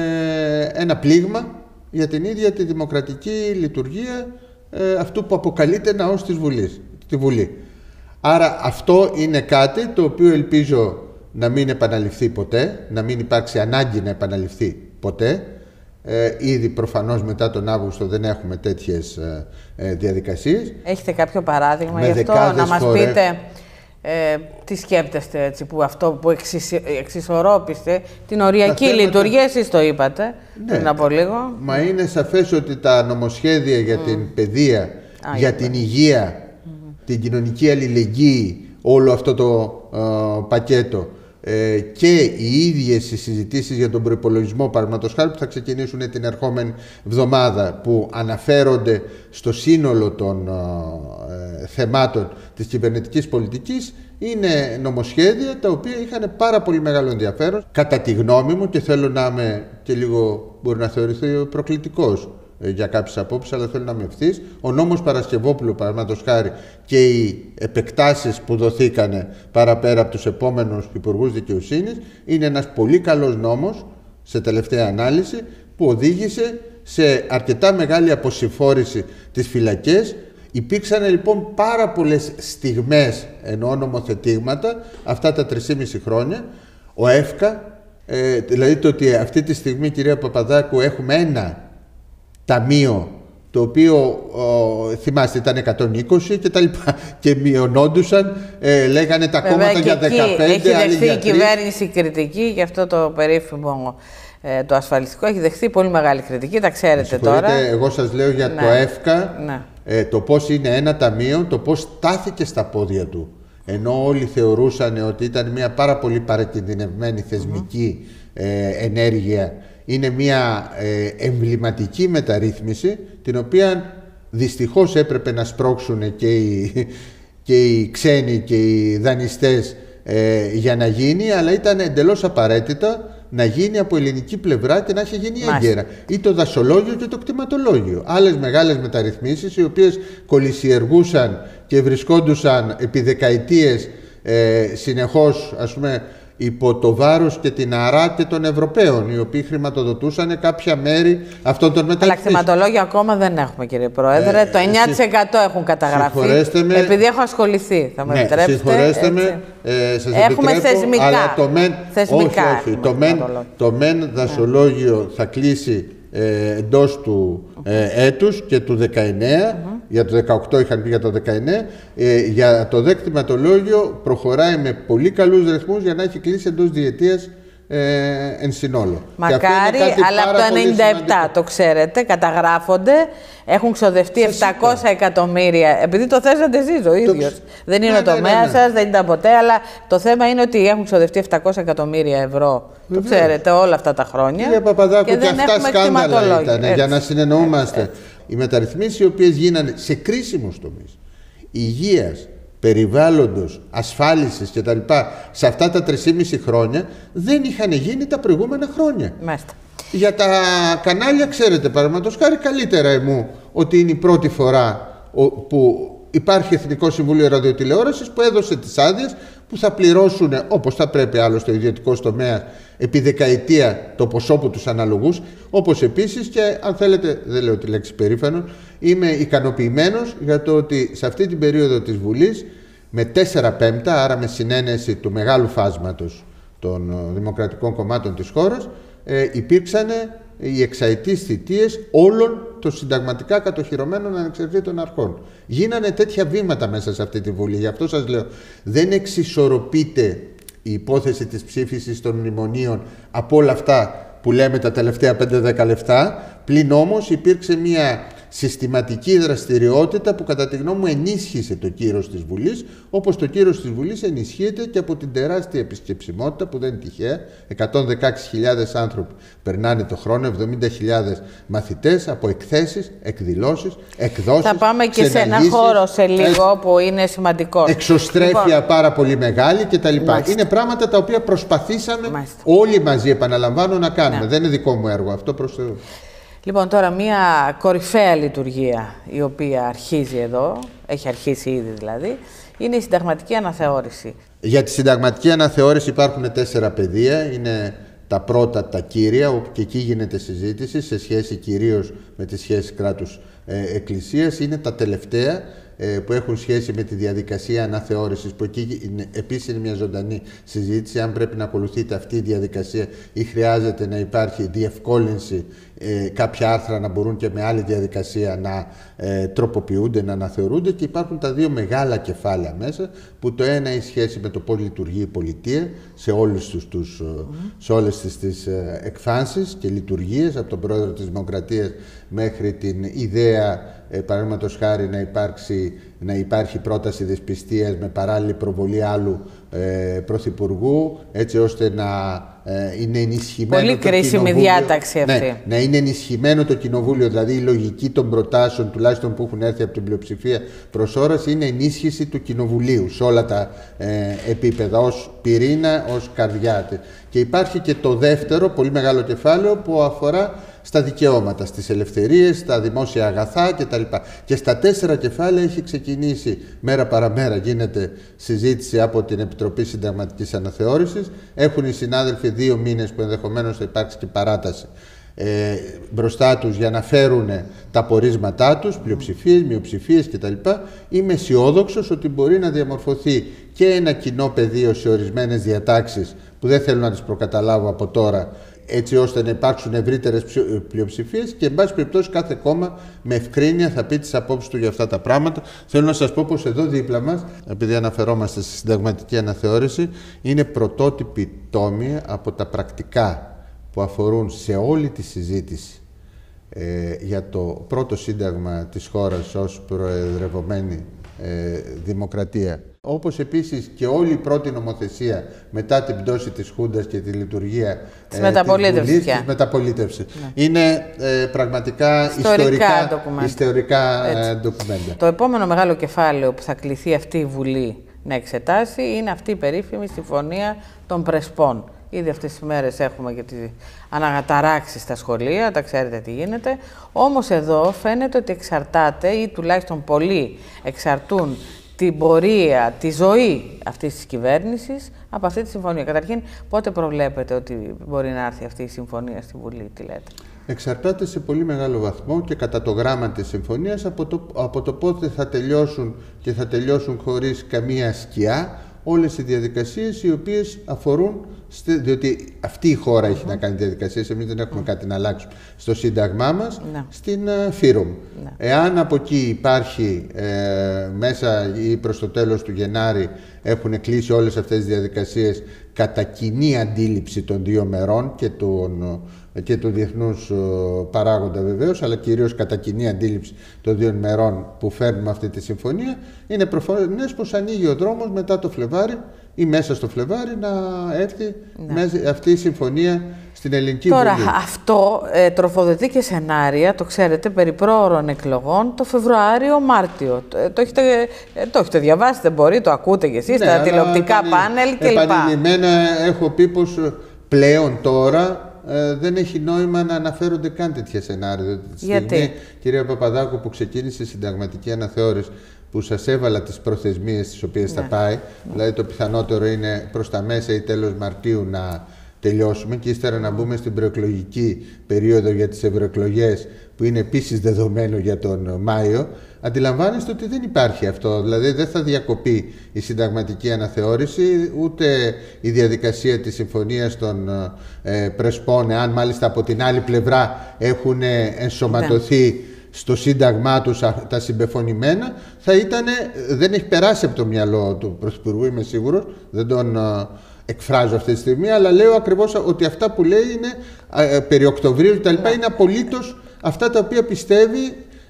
ένα πλήγμα για την ίδια τη δημοκρατική λειτουργία ε, αυτού που αποκαλείται ναός της Βουλής, τη Βουλή. Άρα αυτό είναι κάτι το οποίο ελπίζω να μην επαναληφθεί ποτέ, να μην υπάρξει ανάγκη να επαναληφθεί ποτέ. Ε, ήδη προφανώς μετά τον Αύγουστο δεν έχουμε τέτοιες ε, ε, διαδικασίες. Έχετε κάποιο παράδειγμα γι' αυτό, να μας φορές... πείτε ε, τι σκέπτεστε, έτσι, που αυτό που εξισορρόπιστε την οριακή λειτουργία, το... εσείς το είπατε ναι, πριν από λίγο. Μα είναι σαφές ότι τα νομοσχέδια για mm. την παιδεία, Α, για είπα. την υγεία, mm. την κοινωνική αλληλεγγύη, όλο αυτό το ε, πακέτο, Ε, και οι ίδιες οι συζητήσεις για τον προϋπολογισμό, παραδείγματος χάρη, που θα ξεκινήσουν την ερχόμενη εβδομάδα, που αναφέρονται στο σύνολο των ε, θεμάτων της κυβερνητικής πολιτικής, είναι νομοσχέδια τα οποία είχαν πάρα πολύ μεγάλο ενδιαφέρον. Κατά τη γνώμη μου, και θέλω να είμαι και λίγο, μπορεί να θεωρηθεί προκλητικός για κάποιες απόψεις, αλλά θέλω να είμαι ευθύς, ο νόμος Παρασκευόπουλου, παραδείγματος χάρη, και οι επεκτάσεις που δοθήκανε παραπέρα από τους επόμενους υπουργούς δικαιοσύνης, είναι ένας πολύ καλός νόμος, σε τελευταία ανάλυση, που οδήγησε σε αρκετά μεγάλη αποσυμφόρηση τις φυλακές. Υπήρξαν λοιπόν πάρα πολλές στιγμές, εννοώ νομοθετήματα, αυτά τα τρεισήμισι χρόνια. Ο ΕΦΚΑ, ε, δηλαδή το ότι αυτή τη στιγμή, κυρία Παπαδάκου, έχουμε ένα ταμείο, το οποίο ο, θυμάστε ήταν εκατόν είκοσι και τα λοιπά, και μειωνόντουσαν, ε, λέγανε τα Βέβαια, κόμματα για δεκαπέντε. Έχει δεχθεί η κυβέρνηση κριτική για αυτό το περίφημο ε, το ασφαλιστικό, έχει δεχθεί πολύ μεγάλη κριτική, τα ξέρετε τώρα. Εγώ σας λέω για ναι. το ΕΦΚΑ, ναι. ε, το πώς είναι ένα ταμείο, το πώς στάθηκε στα πόδια του, ενώ όλοι θεωρούσαν ότι ήταν μια πάρα πολύ παρακινδυνευμένη θεσμική mm-hmm. ε, ενέργεια. Είναι μια ε, εμβληματική μεταρρύθμιση, την οποία δυστυχώς έπρεπε να σπρώξουν και οι, και οι ξένοι και οι δανειστές ε, για να γίνει, αλλά ήταν εντελώς απαραίτητα να γίνει από ελληνική πλευρά και να έχει γίνει έγκαιρα. Ή το δασολόγιο και το κτηματολόγιο. Άλλες μεγάλες μεταρρυθμίσεις, οι οποίες κολυσιεργούσαν και βρισκόντουσαν επί δεκαετίες ε, συνεχώς, ας πούμε, υπό το βάρος και την αρά των Ευρωπαίων, οι οποίοι χρηματοδοτούσαν κάποια μέρη αυτών των μεταρρυθμίσεων. Αλλά κτηματολόγια ακόμα δεν έχουμε, κύριε Πρόεδρε. Ε, το εννιά τοις εκατό έχουν καταγραφεί. Με, επειδή έχω ασχοληθεί, θα με ναι, επιτρέψετε. Συγχωρέστε με, ε, σας έχουμε επιτρέπω, θεσμικά. Αλλά το μεν, θεσμικά όχι, όχι, το μεν, το μεν δασολόγιο ναι. θα κλείσει ε, εντός του ε, έτους και του δεκαεννέα. Mm-hmm. Για το δεκαοκτώ είχαν πει για το δεκαεννέα. Ε, για το δε κτηματολόγιο προχωράει με πολύ καλούς ρυθμούς για να έχει κλείσει εντός διετίας ε, εν συνόλο. Μακάρι, αλλά από το ενενήντα επτά το ξέρετε, καταγράφονται, έχουν ξοδευτεί επτακόσια εκατομμύρια, επειδή το θέσατε εσείς ο ίδιος. Το... Δεν είναι ναι, ο τομέας ναι, ναι, ναι. σας, δεν ήταν ποτέ, αλλά το θέμα είναι ότι έχουν ξοδευτεί επτακόσια εκατομμύρια ευρώ. Το ξέρετε όλα αυτά τα χρόνια. Κύριε Παπαδάκου, και, και αυτά σκάνδαλα ήταν, έτσι. Για να συνεννοούμαστε. Έτσι, έτσι. Οι μεταρρυθμίσεις οι οποίες γίνανε σε κρίσιμους τομείς υγείας, περιβάλλοντος, ασφάλισης κτλ. Σε αυτά τα τρεισήμισι χρόνια δεν είχαν γίνει τα προηγούμενα χρόνια. Μάλιστα. Για τα κανάλια, ξέρετε, παραδείγματος χάρη, καλύτερα εμού ότι είναι η πρώτη φορά που υπάρχει Εθνικό Συμβούλιο Ραδιοτηλεόρασης που έδωσε τις άδειες που θα πληρώσουν, όπως θα πρέπει άλλωστε ο ιδιωτικός τομέας, επί δεκαετία το ποσό που τους αναλογούς. Όπως επίσης και, αν θέλετε, δεν λέω τη λέξη περήφανο, είμαι ικανοποιημένος για το ότι σε αυτή την περίοδο της Βουλής, με τέσσερα πέμπτα, άρα με συνένεση του μεγάλου φάσματος των δημοκρατικών κομμάτων της χώρας, ε, υπήρξαν οι εξαετείς θητείες όλων των συνταγματικά κατοχυρωμένων ανεξαρτήτων αρχών. Γίνανε τέτοια βήματα μέσα σε αυτή τη Βουλή. Γι' αυτό σας λέω, δεν εξισορροπείται η υπόθεση της ψήφισης των μνημονίων από όλα αυτά που λέμε τα τελευταία πέντε δέκα λεπτά, πλην όμως υπήρξε μια συστηματική δραστηριότητα που κατά τη γνώμη μου ενίσχυσε το κύρος της Βουλής, όπως το κύρος της Βουλής ενισχύεται και από την τεράστια επισκεψιμότητα που δεν είναι τυχαία. εκατόν δεκαέξι χιλιάδες άνθρωποι περνάνε το χρόνο, εβδομήντα χιλιάδες μαθητές από εκθέσεις, εκδηλώσεις, εκδόσεις. Θα πάμε και σε ένα χώρο σε λίγο που είναι σημαντικό. Εξωστρέφεια λοιπόν, πάρα πολύ μεγάλη κτλ. Είναι πράγματα τα οποία προσπαθήσαμε Μάλιστα. όλοι μαζί, επαναλαμβάνω, να κάνουμε. Ναι. Δεν είναι δικό μου έργο αυτό, προς Θεού. Λοιπόν, τώρα μία κορυφαία λειτουργία η οποία αρχίζει εδώ, έχει αρχίσει ήδη δηλαδή, είναι η συνταγματική αναθεώρηση. Για τη συνταγματική αναθεώρηση υπάρχουν τέσσερα πεδία. Είναι τα πρώτα, τα κύρια, όπου και εκεί γίνεται συζήτηση σε σχέση κυρίως με τις σχέσεις κράτους ε, εκκλησίας. Είναι τα τελευταία ε, που έχουν σχέση με τη διαδικασία αναθεώρησης, που εκεί είναι, επίσης είναι μια ζωντανή συζήτηση, αν πρέπει να ακολουθείται αυτή η διαδικασία ή χρειάζεται να υπάρχει διευκόλυνση, ε, κάποια άρθρα να μπορούν και με άλλη διαδικασία να ε, τροποποιούνται, να αναθεωρούνται, και υπάρχουν τα δύο μεγάλα κεφάλαια μέσα, που το ένα έχει σχέση με το πώς λειτουργεί η πολιτεία σε, όλους τους, τους, mm. σε όλες τις, τις ε, εκφάνσεις και λειτουργίες, από τον πρόεδρο της Δημοκρατίας μέχρι την ιδέα, ε, παραδείγματος χάρη, να, υπάρξει, να υπάρχει πρόταση δυσπιστίας με παράλληλη προβολή άλλου ε, πρωθυπουργού, έτσι ώστε να ε, είναι ενισχυμένο Πολύ το κρίσιμη διάταξη αυτή. Ναι, να είναι ενισχυμένο το κοινοβούλιο, δηλαδή η λογική των προτάσεων, τουλάχιστον που έχουν έρθει από την πλειοψηφία προς ώρας, είναι ενίσχυση του κοινοβουλίου σε όλα τα ε, επίπεδα, ως πυρήνα, ως καρδιά. Και υπάρχει και το δεύτερο, πολύ μεγάλο κεφάλαιο, που αφορά στα δικαιώματα, στις ελευθερίες, στα δημόσια αγαθά κτλ. Και στα τέσσερα κεφάλαια έχει ξεκινήσει μέρα παραμέρα, γίνεται συζήτηση από την Επιτροπή Συνταγματικής Αναθεώρησης. Έχουν οι συνάδελφοι δύο μήνες που ενδεχομένως θα υπάρξει και παράταση ε, μπροστά τους για να φέρουν τα πορίσματά τους, πλειοψηφίες, μειοψηφίες κτλ. Είμαι αισιόδοξος ότι μπορεί να διαμορφωθεί και ένα κοινό πεδίο σε ορισμένες διατάξεις που δεν θέλω να τις προκαταλάβω από τώρα, έτσι ώστε να υπάρξουν ευρύτερες πλειοψηφίες, και εν πάση περιπτώσει κάθε κόμμα με ευκρίνεια θα πει τις απόψεις του για αυτά τα πράγματα. Θέλω να σας πω πως εδώ δίπλα μας, επειδή αναφερόμαστε στη συνταγματική αναθεώρηση, είναι πρωτότυπη τόμη από τα πρακτικά που αφορούν σε όλη τη συζήτηση ε, για το πρώτο σύνταγμα της χώρας ως προεδρευομένη ε, δημοκρατία. Όπως επίσης και όλη η πρώτη νομοθεσία μετά την πτώση της Χούντας και τη λειτουργία της ε, μεταπολίτευσης. Της μεταπολίτευσης. Ναι. Είναι ε, πραγματικά ιστορικά, ιστορικά ε, ντοκουμέντα. Το επόμενο μεγάλο κεφάλαιο που θα κληθεί αυτή η Βουλή να εξετάσει είναι αυτή η περίφημη συμφωνία των Πρεσπών. Ήδη αυτές τις μέρες έχουμε και τις αναταράξεις στα σχολεία, τα ξέρετε τι γίνεται. Όμως εδώ φαίνεται ότι εξαρτάται, ή τουλάχιστον πολλοί εξαρτούν την πορεία, τη ζωή αυτής της κυβέρνησης από αυτή τη συμφωνία. Καταρχήν, πότε προβλέπετε ότι μπορεί να έρθει αυτή η συμφωνία στη Βουλή, τι λέτε? Εξαρτάται σε πολύ μεγάλο βαθμό και κατά το γράμμα της συμφωνίας από το, από το πότε θα τελειώσουν, και θα τελειώσουν χωρίς καμία σκιά, όλες οι διαδικασίες οι οποίες αφορούν, διότι αυτή η χώρα έχει mm-hmm. να κάνει διαδικασίες, εμείς δεν έχουμε mm-hmm. κάτι να αλλάξουμε στο Σύνταγμά μας, no. στην uh, Φύρομ. No. Εάν από εκεί υπάρχει ε, μέσα ή προς το τέλος του Γενάρη έχουν κλείσει όλες αυτές τις διαδικασίες κατά κοινή αντίληψη των δύο μερών και, τον, και του διεθνούς παράγοντα βεβαίως, αλλά κυρίως κατά κοινή αντίληψη των δύο μερών που φέρνουμε αυτή τη συμφωνία, είναι προφανές πως ανοίγει ο δρόμος μετά το Φλεβάρι ή μέσα στο Φλεβάρι να έρθει ναι. αυτή η συμφωνία στην ελληνική Τώρα, Βουλή. Τώρα αυτό ε, τροφοδοτεί και σενάρια, το ξέρετε, περί πρόωρων εκλογών το Φεβρουάριο-Μάρτιο. Το, το, έχετε, ε, το έχετε διαβάσει, δεν μπορεί, το ακούτε κι εσείς, ναι, τα τηλεοπτικά επανει, πάνελ κλπ. Επανειλημμένα έχω πει πως πλέον τώρα ε, δεν έχει νόημα να αναφέρονται καν τέτοια σενάρια. Γιατί? Στιγμή, κυρία Παπαδάκου, που ξεκίνησε η συνταγματική αναθεώρηση, που σας έβαλα τις προθεσμίες τις οποίες ναι. θα πάει, ναι. δηλαδή το πιθανότερο είναι προς τα μέσα ή τέλος Μαρτίου να τελειώσουμε και ύστερα να μπούμε στην προεκλογική περίοδο για τις ευρωεκλογές, που είναι επίσης δεδομένο για τον Μάιο. Αντιλαμβάνεστε ότι δεν υπάρχει αυτό, δηλαδή δεν θα διακοπεί η συνταγματική αναθεώρηση, ούτε η διαδικασία της συμφωνίας των ε, Πρεσπών, αν μάλιστα από την άλλη πλευρά έχουν ενσωματωθεί ναι. στο σύνταγμά τους τα συμπεφωνημένα, θα ήταν, δεν έχει περάσει από το μυαλό του Πρωθυπουργού, είμαι σίγουρος, δεν τον εκφράζω αυτή τη στιγμή, αλλά λέω ακριβώς ότι αυτά που λέει είναι ε, περί Οκτωβρίου κτλ. Είναι απολύτως αυτά τα οποία πιστεύει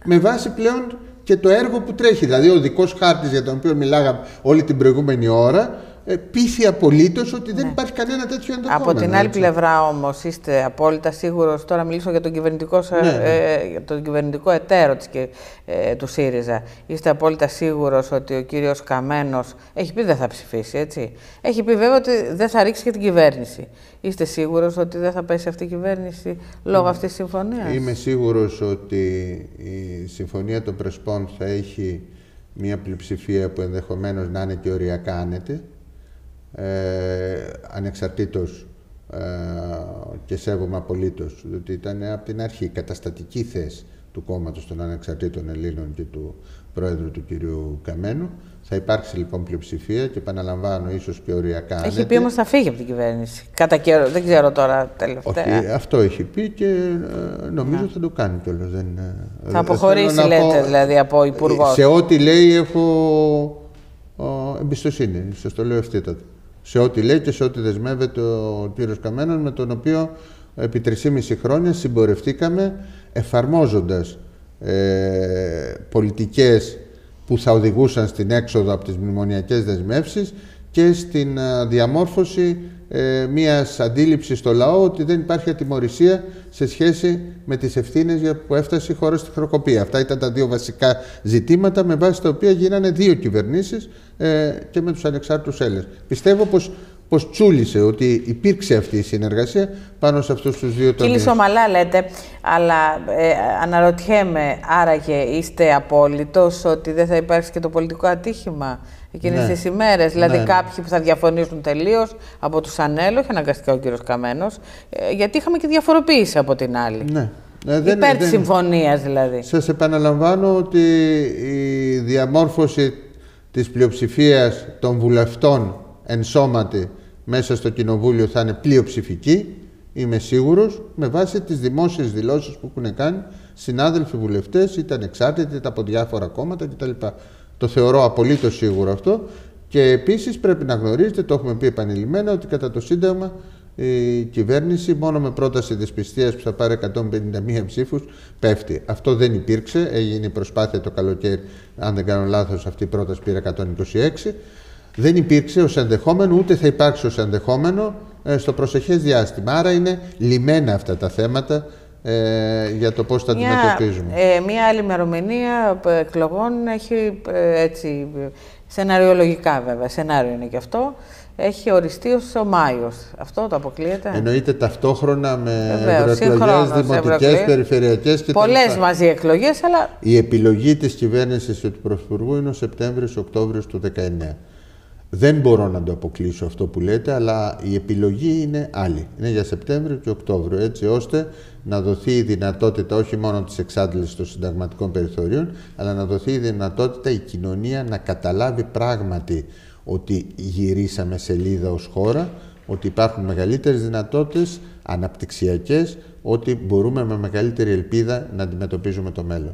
με βάση πλέον και το έργο που τρέχει. Δηλαδή ο δικός χάρτης για τον οποίο μιλάγαμε όλη την προηγούμενη ώρα πείθει απολύτως ότι δεν ναι. υπάρχει κανένα τέτοιο ενδεχόμενο. Από την άλλη έτσι. πλευρά όμως είστε απόλυτα σίγουρος, τώρα μιλήσω για τον κυβερνητικό, ναι, ε, για τον κυβερνητικό εταίρο της, ε, του ΣΥΡΙΖΑ, είστε απόλυτα σίγουρος ότι ο κύριος Καμένος έχει πει δεν θα ψηφίσει, έτσι. Έχει πει βέβαια ότι δεν θα ρίξει και την κυβέρνηση. Είστε σίγουρος ότι δεν θα πέσει αυτή η κυβέρνηση λόγω mm. αυτής της συμφωνίας? Είμαι σίγουρος ότι η συμφωνία των Πρεσπών θα έχει μια πλειοψηφία που ενδεχομένως να είναι και οριακά άνετη. Ε, ανεξαρτήτως ε, και σέβομαι απολύτως, διότι ήταν από την αρχή καταστατική θέση του κόμματος των Ανεξαρτήτων Ελλήνων και του Πρόεδρου του κυρίου Καμένου. Θα υπάρξει λοιπόν πλειοψηφία και επαναλαμβάνω ίσως και οριακά άνετη. Έχει πει όμως θα φύγει από την κυβέρνηση. Κατά καιρό, δεν ξέρω τώρα τελευταία. Όχι, αυτό έχει πει και ε, νομίζω yeah. θα το κάνει κιόλας. Δεν, θα αποχωρήσει λέτε πω, δηλαδή από υπουργός. Σε ό,τι λέει έχω ο, εμπιστοσύνη, σας το λέω ευθύτατα. Σε ό,τι λέει και σε ό,τι δεσμεύεται ο κύριος Καμένος, με τον οποίο επί τρεισήμισι χρόνια συμπορευτήκαμε εφαρμόζοντας ε, πολιτικές που θα οδηγούσαν στην έξοδο από τις μνημονιακές δεσμεύσεις και στην α, διαμόρφωση ε, μιας αντίληψης στο λαό ότι δεν υπάρχει ατιμωρησία σε σχέση με τις ευθύνες για που έφτασε η χώρα στη χρεοκοπία. Αυτά ήταν τα δύο βασικά ζητήματα με βάση τα οποία γίνανε δύο κυβερνήσεις ε, και με τους ανεξάρτητους Έλληνες. Πιστεύω πως, πως τσούλησε ότι υπήρξε αυτή η συνεργασία πάνω σε αυτούς τους δύο τομείς. Κύλησε ομαλά λέτε, αλλά ε, αναρωτιέμαι, άραγε είστε απόλυτος ότι δεν θα υπάρξει και το πολιτικό ατύχημα εκείνες ναι. τις ημέρες, δηλαδή ναι. κάποιοι που θα διαφωνήσουν τελείως από τους ΑΝΕΛ, όχι αναγκαστικά ο κύριος Καμένος, ε, γιατί είχαμε και διαφοροποίηση από την άλλη. Ναι. Ε, δεν, Υπέρ δεν, της συμφωνίας δηλαδή. Σας επαναλαμβάνω ότι η διαμόρφωση της πλειοψηφίας των βουλευτών ενσώματη μέσα στο Κοινοβούλιο θα είναι πλειοψηφική, είμαι σίγουρος, με βάση τις δημόσιες δηλώσεις που έχουν κάνει συνάδελφοι βουλευτές, είτε ανεξάρτητοι, είτε από διάφορα κόμματα κτλ. Το θεωρώ απολύτως σίγουρο αυτό και επίσης πρέπει να γνωρίζετε, το έχουμε πει επανειλημμένα, ότι κατά το Σύνταγμα η κυβέρνηση μόνο με πρόταση δυσπιστίας που θα πάρει εκατόν πενήντα μία ψήφους πέφτει. Αυτό δεν υπήρξε, έγινε η προσπάθεια το καλοκαίρι, αν δεν κάνω λάθος αυτή η πρόταση πήρε εκατόν είκοσι έξι. Δεν υπήρξε ως ενδεχόμενο, ούτε θα υπάρξει ως ενδεχόμενο ε, στο προσεχές διάστημα. Άρα είναι λιμένα αυτά τα θέματα ε, για το πώς τα αντιμετωπίζουμε. Ε, μία άλλη ημερομηνία εκλογών έχει ε, έτσι, σεναριολογικά βέβαια, σενάριο είναι και αυτό, έχει οριστεί ως ο Μάιος. Αυτό το αποκλείεται? Εννοείται ταυτόχρονα με ευρωεκλογές, δημοτικές, περιφερειακές και πολλές μαζί εκλογές, αλλά... Η επιλογή της κυβέρνησης και του Πρωθυπουργού είναι ο Σεπτέμβριος-Οκτώβριος του δεκαεννέα. Δεν μπορώ να το αποκλείσω αυτό που λέτε, αλλά η επιλογή είναι άλλη. Είναι για Σεπτέμβριο και Οκτώβριο, έτσι ώστε να δοθεί η δυνατότητα όχι μόνο της εξάντλησης των συνταγματικών περιθωρίων, αλλά να δοθεί η δυνατότητα η κοινωνία να καταλάβει πράγματι ότι γυρίσαμε σελίδα ως χώρα, ότι υπάρχουν μεγαλύτερες δυνατότητες αναπτυξιακές, ότι μπορούμε με μεγαλύτερη ελπίδα να αντιμετωπίζουμε το μέλλον.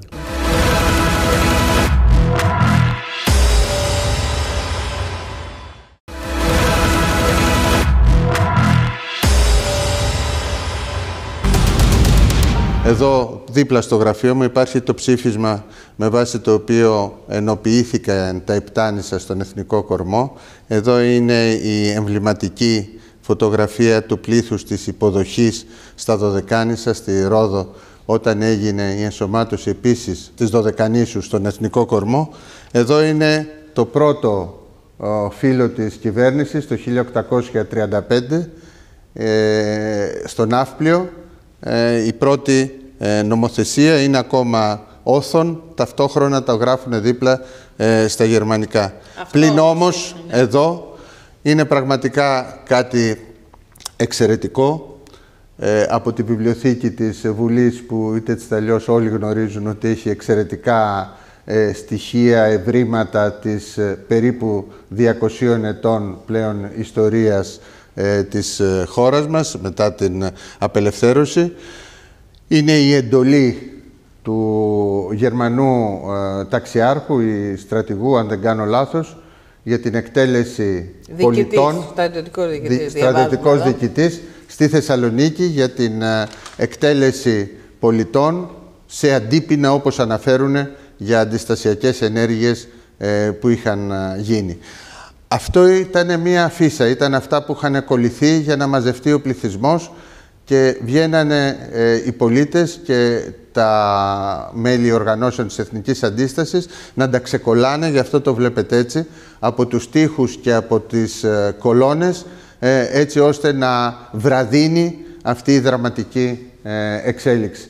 Εδώ δίπλα στο γραφείο μου υπάρχει το ψήφισμα με βάση το οποίο ενοποιήθηκαν τα Επτάνησα στον Εθνικό Κορμό. Εδώ είναι η εμβληματική φωτογραφία του πλήθους της υποδοχής στα Δωδεκάνησα, στη Ρόδο, όταν έγινε η ενσωμάτωση επίσης της Δωδεκανήσου στον Εθνικό Κορμό. Εδώ είναι το πρώτο ο, φύλλο της κυβέρνησης, το χίλια οκτακόσια τριάντα πέντε, ε, στο Ναύπλιο. Ε, η πρώτη ε, νομοθεσία είναι ακόμα όθων, ταυτόχρονα τα γράφουν δίπλα ε, στα γερμανικά. Αυτό Πλην όμως είναι. Εδώ είναι πραγματικά κάτι εξαιρετικό ε, από τη βιβλιοθήκη της Βουλής, που είτε έτσι αλλιώς όλοι γνωρίζουν ότι έχει εξαιρετικά ε, στοιχεία, ευρήματα της ε, περίπου διακοσίων ετών πλέον ιστορίας ε, της ε, χώρας μας μετά την απελευθέρωση. Είναι η εντολή του Γερμανού ε, ταξιάρχου ή στρατηγού, αν δεν κάνω λάθος, για την εκτέλεση διοικητής, πολιτών, στρατιωτικός διοικητής, στη Θεσσαλονίκη για την ε, εκτέλεση πολιτών σε αντίπεινα, όπως αναφέρουν, για αντιστασιακές ενέργειες που είχαν γίνει. Αυτό ήταν μια φύσα, ήταν αυτά που είχαν κολληθεί για να μαζευτεί ο πληθυσμός και βγαίνανε ε, οι πολίτες και τα μέλη οργανώσεων της Εθνικής Αντίστασης να τα ξεκολλάνε, γι' αυτό το βλέπετε έτσι, από τους τοίχους και από τις ε, κολόνες, ε, έτσι ώστε να βραδύνει αυτή η δραματική ε, εξέλιξη.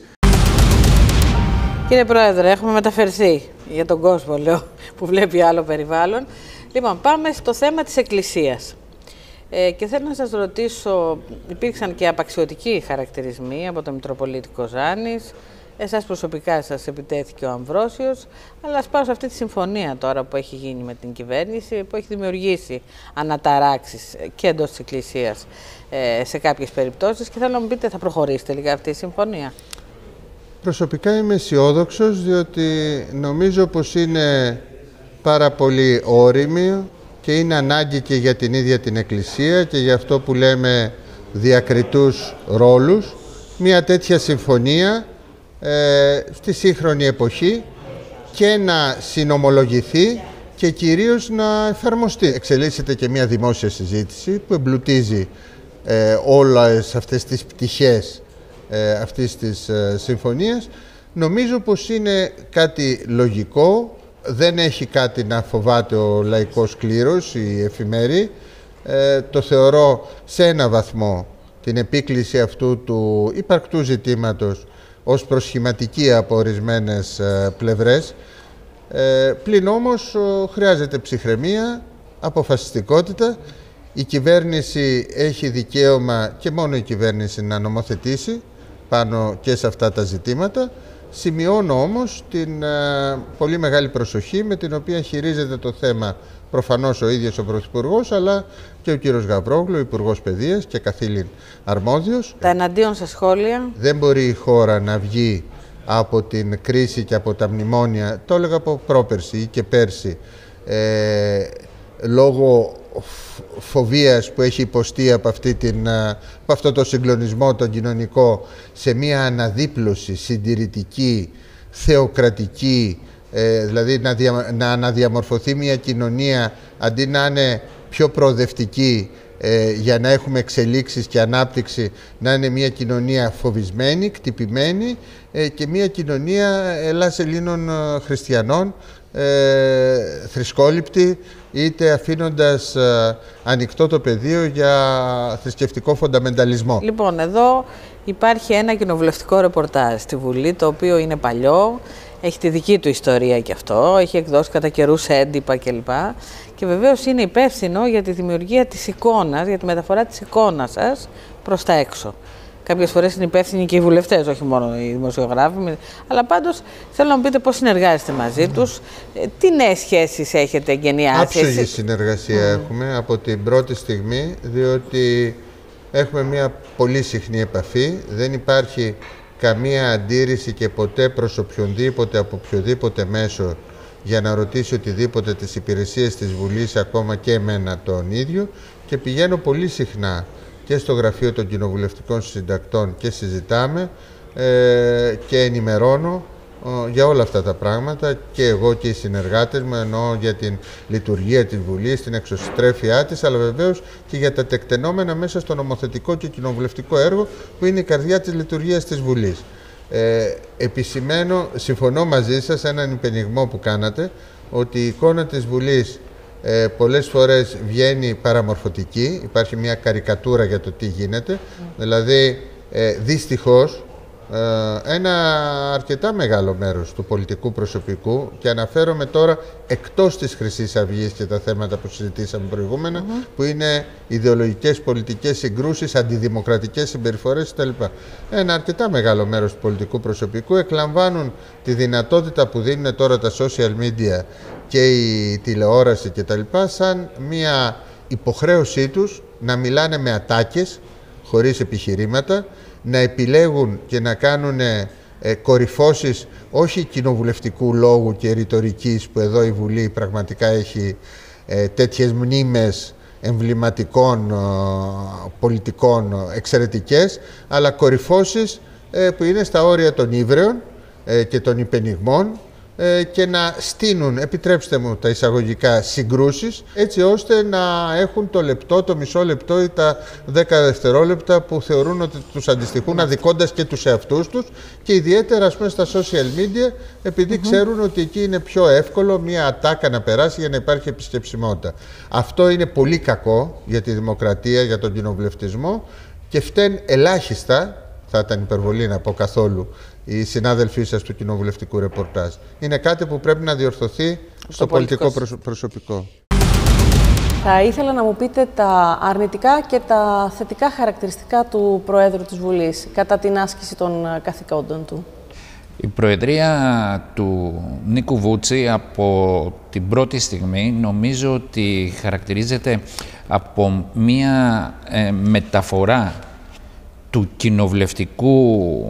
Κύριε Πρόεδρε, έχουμε μεταφερθεί για τον κόσμο, λέω, που βλέπει άλλο περιβάλλον. Λοιπόν, πάμε στο θέμα της Εκκλησίας. Ε, και θέλω να σας ρωτήσω, υπήρξαν και απαξιωτικοί χαρακτηρισμοί από τον Μητροπολίτη Κοζάνης, εσάς προσωπικά σας επιτέθηκε ο Αμβρόσιος, αλλά ας πάω σε αυτή τη συμφωνία τώρα που έχει γίνει με την κυβέρνηση, που έχει δημιουργήσει αναταράξεις και εντός της Εκκλησίας ε, σε κάποιες περιπτώσεις, και θέλω να μου πείτε, θα προχωρήσει τελικά αυτή η συμφωνία? Προσωπικά είμαι αισιόδοξος, διότι νομίζω πως είναι πάρα πολύ όριμη και είναι ανάγκη και για την ίδια την Εκκλησία και για αυτό που λέμε διακριτούς ρόλους, μια τέτοια συμφωνία ε, στη σύγχρονη εποχή και να συνομολογηθεί και κυρίως να εφαρμοστεί. Εξελίσσεται και μια δημόσια συζήτηση που εμπλουτίζει ε, όλες αυτές τις πτυχές ε, αυτής της ε, συμφωνίας. Νομίζω πως είναι κάτι λογικό. Δεν έχει κάτι να φοβάται ο λαϊκός κλήρος, οι εφημέροι. Ε, το θεωρώ σε ένα βαθμό την επίκληση αυτού του υπαρκτού ζητήματος ως προσχηματική από ορισμένες ε, πλευρές. Ε, πλην όμως χρειάζεται ψυχραιμία, αποφασιστικότητα. Η κυβέρνηση έχει δικαίωμα, και μόνο η κυβέρνηση, να νομοθετήσει πάνω και σε αυτά τα ζητήματα. Σημειώνω όμως την ε, πολύ μεγάλη προσοχή με την οποία χειρίζεται το θέμα προφανώς ο ίδιος ο Πρωθυπουργός, αλλά και ο κύριος Γαβρόγλου, Υπουργός Παιδείας και καθήλυν αρμόδιος. Τα εναντίον σας σχόλια. Δεν μπορεί η χώρα να βγει από την κρίση και από τα μνημόνια, το έλεγα από πρόπερση ή και πέρσι, ε, λόγω φοβίας που έχει υποστεί από, αυτή την, από αυτό το συγκλονισμό τον κοινωνικό, σε μια αναδίπλωση συντηρητική, θεοκρατική, ε, δηλαδή να, δια, να αναδιαμορφωθεί μια κοινωνία αντί να είναι πιο προοδευτική, ε, για να έχουμε εξελίξεις και ανάπτυξη, να είναι μια κοινωνία φοβισμένη, κτυπημένη, ε, και μια κοινωνία Ελλάς Ελλήνων χριστιανών, ε, θρησκόληπτη, είτε αφήνοντας ε, ανοιχτό το πεδίο για θρησκευτικό φονταμενταλισμό. Λοιπόν, εδώ υπάρχει ένα κοινοβουλευτικό ρεπορτάζ στη Βουλή, το οποίο είναι παλιό, έχει τη δική του ιστορία και αυτό, έχει εκδώσει κατά καιρούς έντυπα κλπ. Και βεβαίως είναι υπεύθυνο για τη δημιουργία της εικόνας, για τη μεταφορά της εικόνας σας προς τα έξω. Κάποιες φορές είναι υπεύθυνοι και οι βουλευτές, όχι μόνο οι δημοσιογράφοι. Αλλά πάντως θέλω να μου πείτε πώς συνεργάζεστε μαζί τους, τι νέες σχέσεις έχετε εγκαινιάσει. Άψογη συνεργασία mm. έχουμε από την πρώτη στιγμή, διότι έχουμε μια πολύ συχνή επαφή. Δεν υπάρχει καμία αντίρρηση και ποτέ προς οποιονδήποτε από οποιοδήποτε μέσο για να ρωτήσει οτιδήποτε τις υπηρεσίες της Βουλής, ακόμα και εμένα τον ίδιο, και πηγαίνω πολύ συχνά και στο γραφείο των κοινοβουλευτικών συντακτών και συζητάμε ε, και ενημερώνω ε, για όλα αυτά τα πράγματα, και εγώ και οι συνεργάτες μου, εννοώ για την λειτουργία της Βουλής, την εξωστρέφειά της, αλλά βεβαίως και για τα τεκτενόμενα μέσα στο νομοθετικό και κοινοβουλευτικό έργο που είναι η καρδιά της λειτουργίας της Βουλής. Ε, επισημαίνω, συμφωνώ μαζί σας, έναν υπενιγμό που κάνατε, ότι η εικόνα της Βουλής Ε, πολλές φορές βγαίνει παραμορφωτική, υπάρχει μια καρικατούρα για το τι γίνεται, mm. δηλαδή ε, δυστυχώς ε, ένα αρκετά μεγάλο μέρος του πολιτικού προσωπικού, και αναφέρομαι τώρα εκτός της Χρυσής Αυγής και τα θέματα που συζητήσαμε προηγούμενα, mm-hmm. που είναι ιδεολογικές πολιτικές συγκρούσεις, αντιδημοκρατικές συμπεριφορές κτλ. Ένα αρκετά μεγάλο μέρος του πολιτικού προσωπικού εκλαμβάνουν τη δυνατότητα που δίνουν τώρα τα social media και η τηλεόραση και τα λοιπά, σαν μια υποχρέωσή τους να μιλάνε με ατάκες, χωρίς επιχειρήματα, να επιλέγουν και να κάνουν ε, κορυφώσεις όχι κοινοβουλευτικού λόγου και ρητορικής, που εδώ η Βουλή πραγματικά έχει ε, τέτοιες μνήμες εμβληματικών ε, πολιτικών εξαιρετικές, αλλά κορυφώσεις ε, που είναι στα όρια των ύβρεων, ε, και των υπενιγμών ε, και να στείνουν, επιτρέψτε μου τα εισαγωγικά, συγκρούσεις, έτσι ώστε να έχουν το λεπτό, το μισό λεπτό ή τα δέκα δευτερόλεπτα που θεωρούν ότι τους αντιστοιχούν, αδικώντας και τους εαυτούς τους, και ιδιαίτερα, ας πούμε, στα social media, επειδή mm-hmm. ξέρουν ότι εκεί είναι πιο εύκολο μια ατάκα να περάσει για να υπάρχει επισκεψιμότητα. Αυτό είναι πολύ κακό για τη δημοκρατία, για τον κοινοβουλευτισμό, και φταίνουν ελάχιστα, θα ήταν υπερβολή να πω καθόλου, οι συνάδελφοί σας του κοινοβουλευτικού ρεπορτάζ. Είναι κάτι που πρέπει να διορθωθεί στο, στο πολιτικό προσωπικό. Θα ήθελα να μου πείτε τα αρνητικά και τα θετικά χαρακτηριστικά του Προέδρου της Βουλής κατά την άσκηση των καθηκόντων του. Η Προεδρία του Νίκου Βούτση από την πρώτη στιγμή νομίζω ότι χαρακτηρίζεται από μία ε, μεταφορά του κοινοβουλευτικού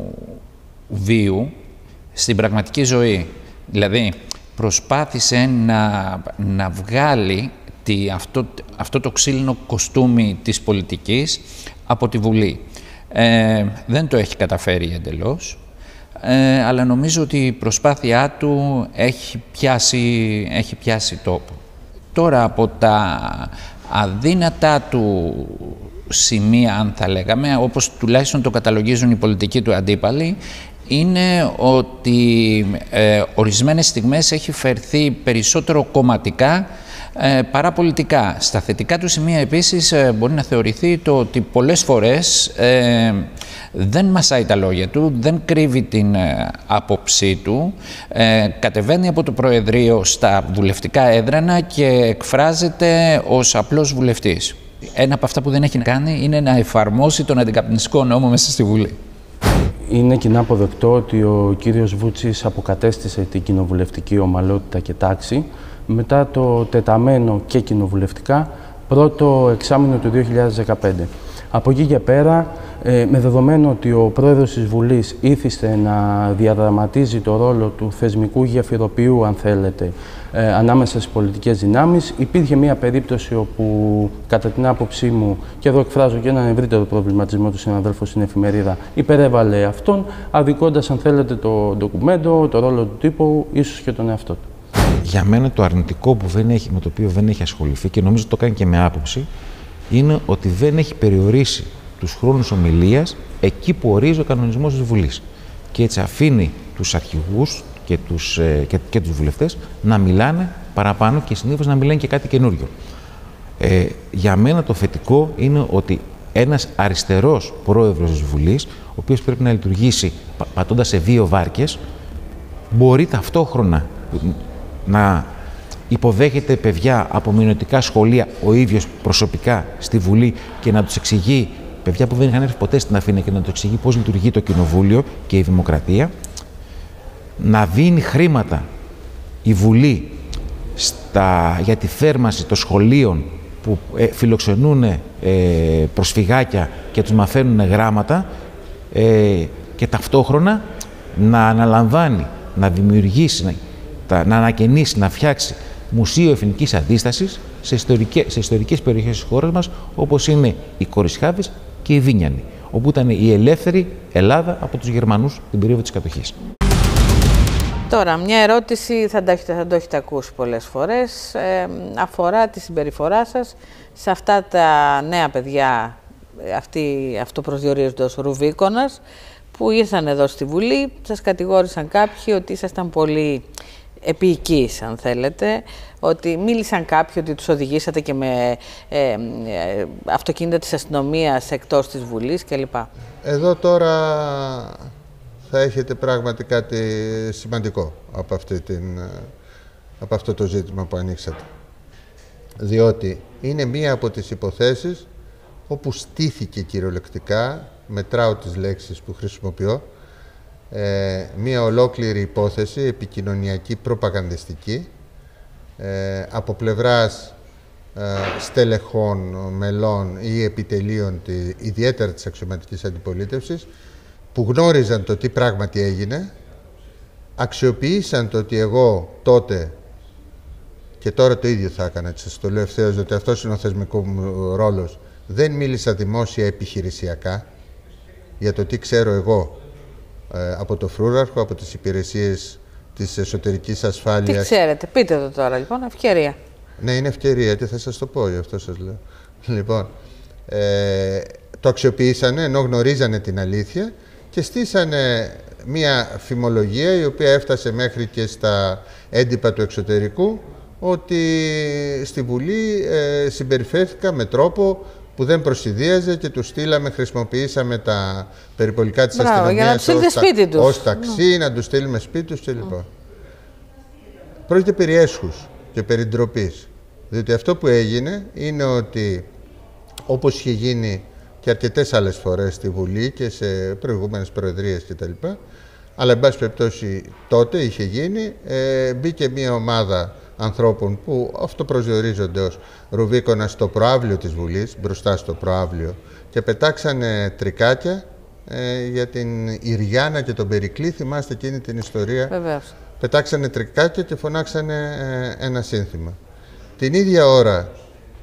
βίου στην πραγματική ζωή. Δηλαδή, προσπάθησε να, να βγάλει τη, αυτό, αυτό το ξύλινο κοστούμι της πολιτικής από τη Βουλή. Ε, δεν το έχει καταφέρει εντελώς, ε, αλλά νομίζω ότι η προσπάθειά του έχει πιάσει, έχει πιάσει τόπο. Τώρα, από τα αδύνατά του σημεία, αν θα λέγαμε, όπως τουλάχιστον το καταλογίζουν οι πολιτικοί του αντίπαλοι, είναι ότι ε, ορισμένες στιγμές έχει φερθεί περισσότερο κομματικά ε, παρά πολιτικά. Στα θετικά του σημεία επίσης ε, μπορεί να θεωρηθεί το ότι πολλές φορές ε, δεν μασάει τα λόγια του, δεν κρύβει την ε, άποψή του, ε, κατεβαίνει από το Προεδρείο στα βουλευτικά έδρανα και εκφράζεται ως απλός βουλευτής. Ένα από αυτά που δεν έχει κάνει είναι να εφαρμόσει τον αντικαπνιστικό νόμο μέσα στη Βουλή. Είναι κοινά αποδεκτό ότι ο κύριος Βούτσης αποκατέστησε την κοινοβουλευτική ομαλότητα και τάξη μετά το τεταμένο και κοινοβουλευτικά πρώτο εξάμηνο του δύο χιλιάδες δεκαπέντε. Από εκεί και πέρα, ε, με δεδομένο ότι ο πρόεδρος της Βουλής ήθιστε να διαδραματίζει το ρόλο του θεσμικού γεφυροποιού, αν θέλετε, ε, ανάμεσα στις πολιτικές δυνάμεις, υπήρχε μια περίπτωση όπου, κατά την άποψή μου, και εδώ εκφράζω και έναν ευρύτερο προβληματισμό του συναδέλφου στην εφημερίδα, υπερέβαλε αυτόν, αδικώντας, αν θέλετε, το ντοκουμέντο, το ρόλο του τύπου, ίσως και τον εαυτό του. Για μένα το αρνητικό που δεν έχει, με το οποίο δεν έχει ασχοληθεί, και νομίζω το κάνει και με άποψη, είναι ότι δεν έχει περιορίσει τους χρόνους ομιλίας εκεί που ορίζει ο κανονισμός της Βουλής. Και έτσι αφήνει τους αρχηγούς και τους, ε, και, και τους βουλευτές να μιλάνε παραπάνω και συνήθως να μιλάνε και κάτι καινούριο. Ε, για μένα το θετικό είναι ότι ένας αριστερός πρόεδρος της Βουλής, ο οποίος πρέπει να λειτουργήσει πα, πατώντας σε δύο βάρκες, μπορεί ταυτόχρονα να υποδέχεται παιδιά από μειονοτικά σχολεία ο ίδιος προσωπικά στη Βουλή και να τους εξηγεί, παιδιά που δεν είχαν έρθει ποτέ στην Αθήνα, και να τους εξηγεί πώς λειτουργεί το κοινοβούλιο και η δημοκρατία, να δίνει χρήματα η Βουλή στα, για τη θέρμανση των σχολείων που ε, φιλοξενούν ε, προσφυγάκια και τους μαθαίνουν γράμματα, ε, και ταυτόχρονα να αναλαμβάνει, να δημιουργήσει, να, τα, να ανακαινήσει, να φτιάξει μουσείο εθνικής αντίστασης σε ιστορικές, σε ιστορικές περιοχές της χώρας μας, όπως είναι οι Κορισχάδες και η Δίνιανη, όπου ήταν η ελεύθερη Ελλάδα από τους Γερμανούς την περίοδο της κατοχής. Τώρα, μια ερώτηση, θα το έχετε, θα το έχετε ακούσει πολλές φορές, ε, αφορά τη συμπεριφορά σας σε αυτά τα νέα παιδιά, αυτοί, αυτό προσδιορίζονται ως Ρουβίκονας, που ήρθαν εδώ στη Βουλή, σας κατηγόρησαν κάποιοι ότι ήσασταν πολύ επίοικείς, αν θέλετε, ότι μίλησαν κάποιοι ότι τους οδηγήσατε και με ε, ε, αυτοκίνητα της αστυνομίας εκτός της Βουλής κλπ. Εδώ τώρα θα έχετε πράγματι κάτι σημαντικό από, αυτή την, από αυτό το ζήτημα που ανοίξατε. Διότι είναι μία από τις υποθέσεις όπου στήθηκε κυριολεκτικά, μετράω τις λέξεις που χρησιμοποιώ, ε, μία ολόκληρη υπόθεση επικοινωνιακή προπαγανδιστική ε, από πλευράς ε, στελεχών, μελών ή επιτελείων τη, ιδιαίτερα της αξιωματικής αντιπολίτευσης, που γνώριζαν το τι πράγματι έγινε, αξιοποίησαν το ότι εγώ τότε, και τώρα το ίδιο θα έκανα, σας το λέω ευθέως, ότι αυτός είναι ο θεσμικός μου ρόλος, δεν μίλησα δημόσια επιχειρησιακά για το τι ξέρω εγώ ε, από το φρούραρχο, από τις υπηρεσίες της εσωτερικής ασφάλειας. Τι ξέρετε, πείτε το τώρα λοιπόν, ευκαιρία. Ναι, είναι ευκαιρία, τι θα σας το πω, γι' αυτό σας λέω. Λοιπόν, ε, το αξιοποιήσανε ενώ γνωρίζανε την αλήθεια και στήσανε μία φημολογία η οποία έφτασε μέχρι και στα έντυπα του εξωτερικού ότι στη Βουλή ε, συμπεριφέρθηκα με τρόπο που δεν προσηδίαζε και του στείλαμε, χρησιμοποιήσαμε τα περιπολικά της Μπράβο, αστυνομίας για να τους στείλετε σπίτι τους. ως ταξί, να τους στείλουμε σπίτι τους κλπ. Mm. Πρόκειται περί έσχους και περί ντροπής. Διότι αυτό που έγινε είναι ότι, όπως είχε γίνει και αρκετές άλλες φορές στη Βουλή και σε προηγούμενες προεδρίες κτλ. Αλλά, εν πάση περιπτώσει, τότε είχε γίνει, ε, μπήκε μια ομάδα ανθρώπων που αυτοπροσδιορίζονται ως ρουβίκονα στο προαύλιο της Βουλής, μπροστά στο προαύλιο, και πετάξανε τρικάκια ε, για την Ιριάννα και τον Περικλή. Θυμάστε εκείνη την ιστορία? Βεβαίως. Πετάξανε τρικάκια και φωνάξανε ε, ένα σύνθημα. Την ίδια ώρα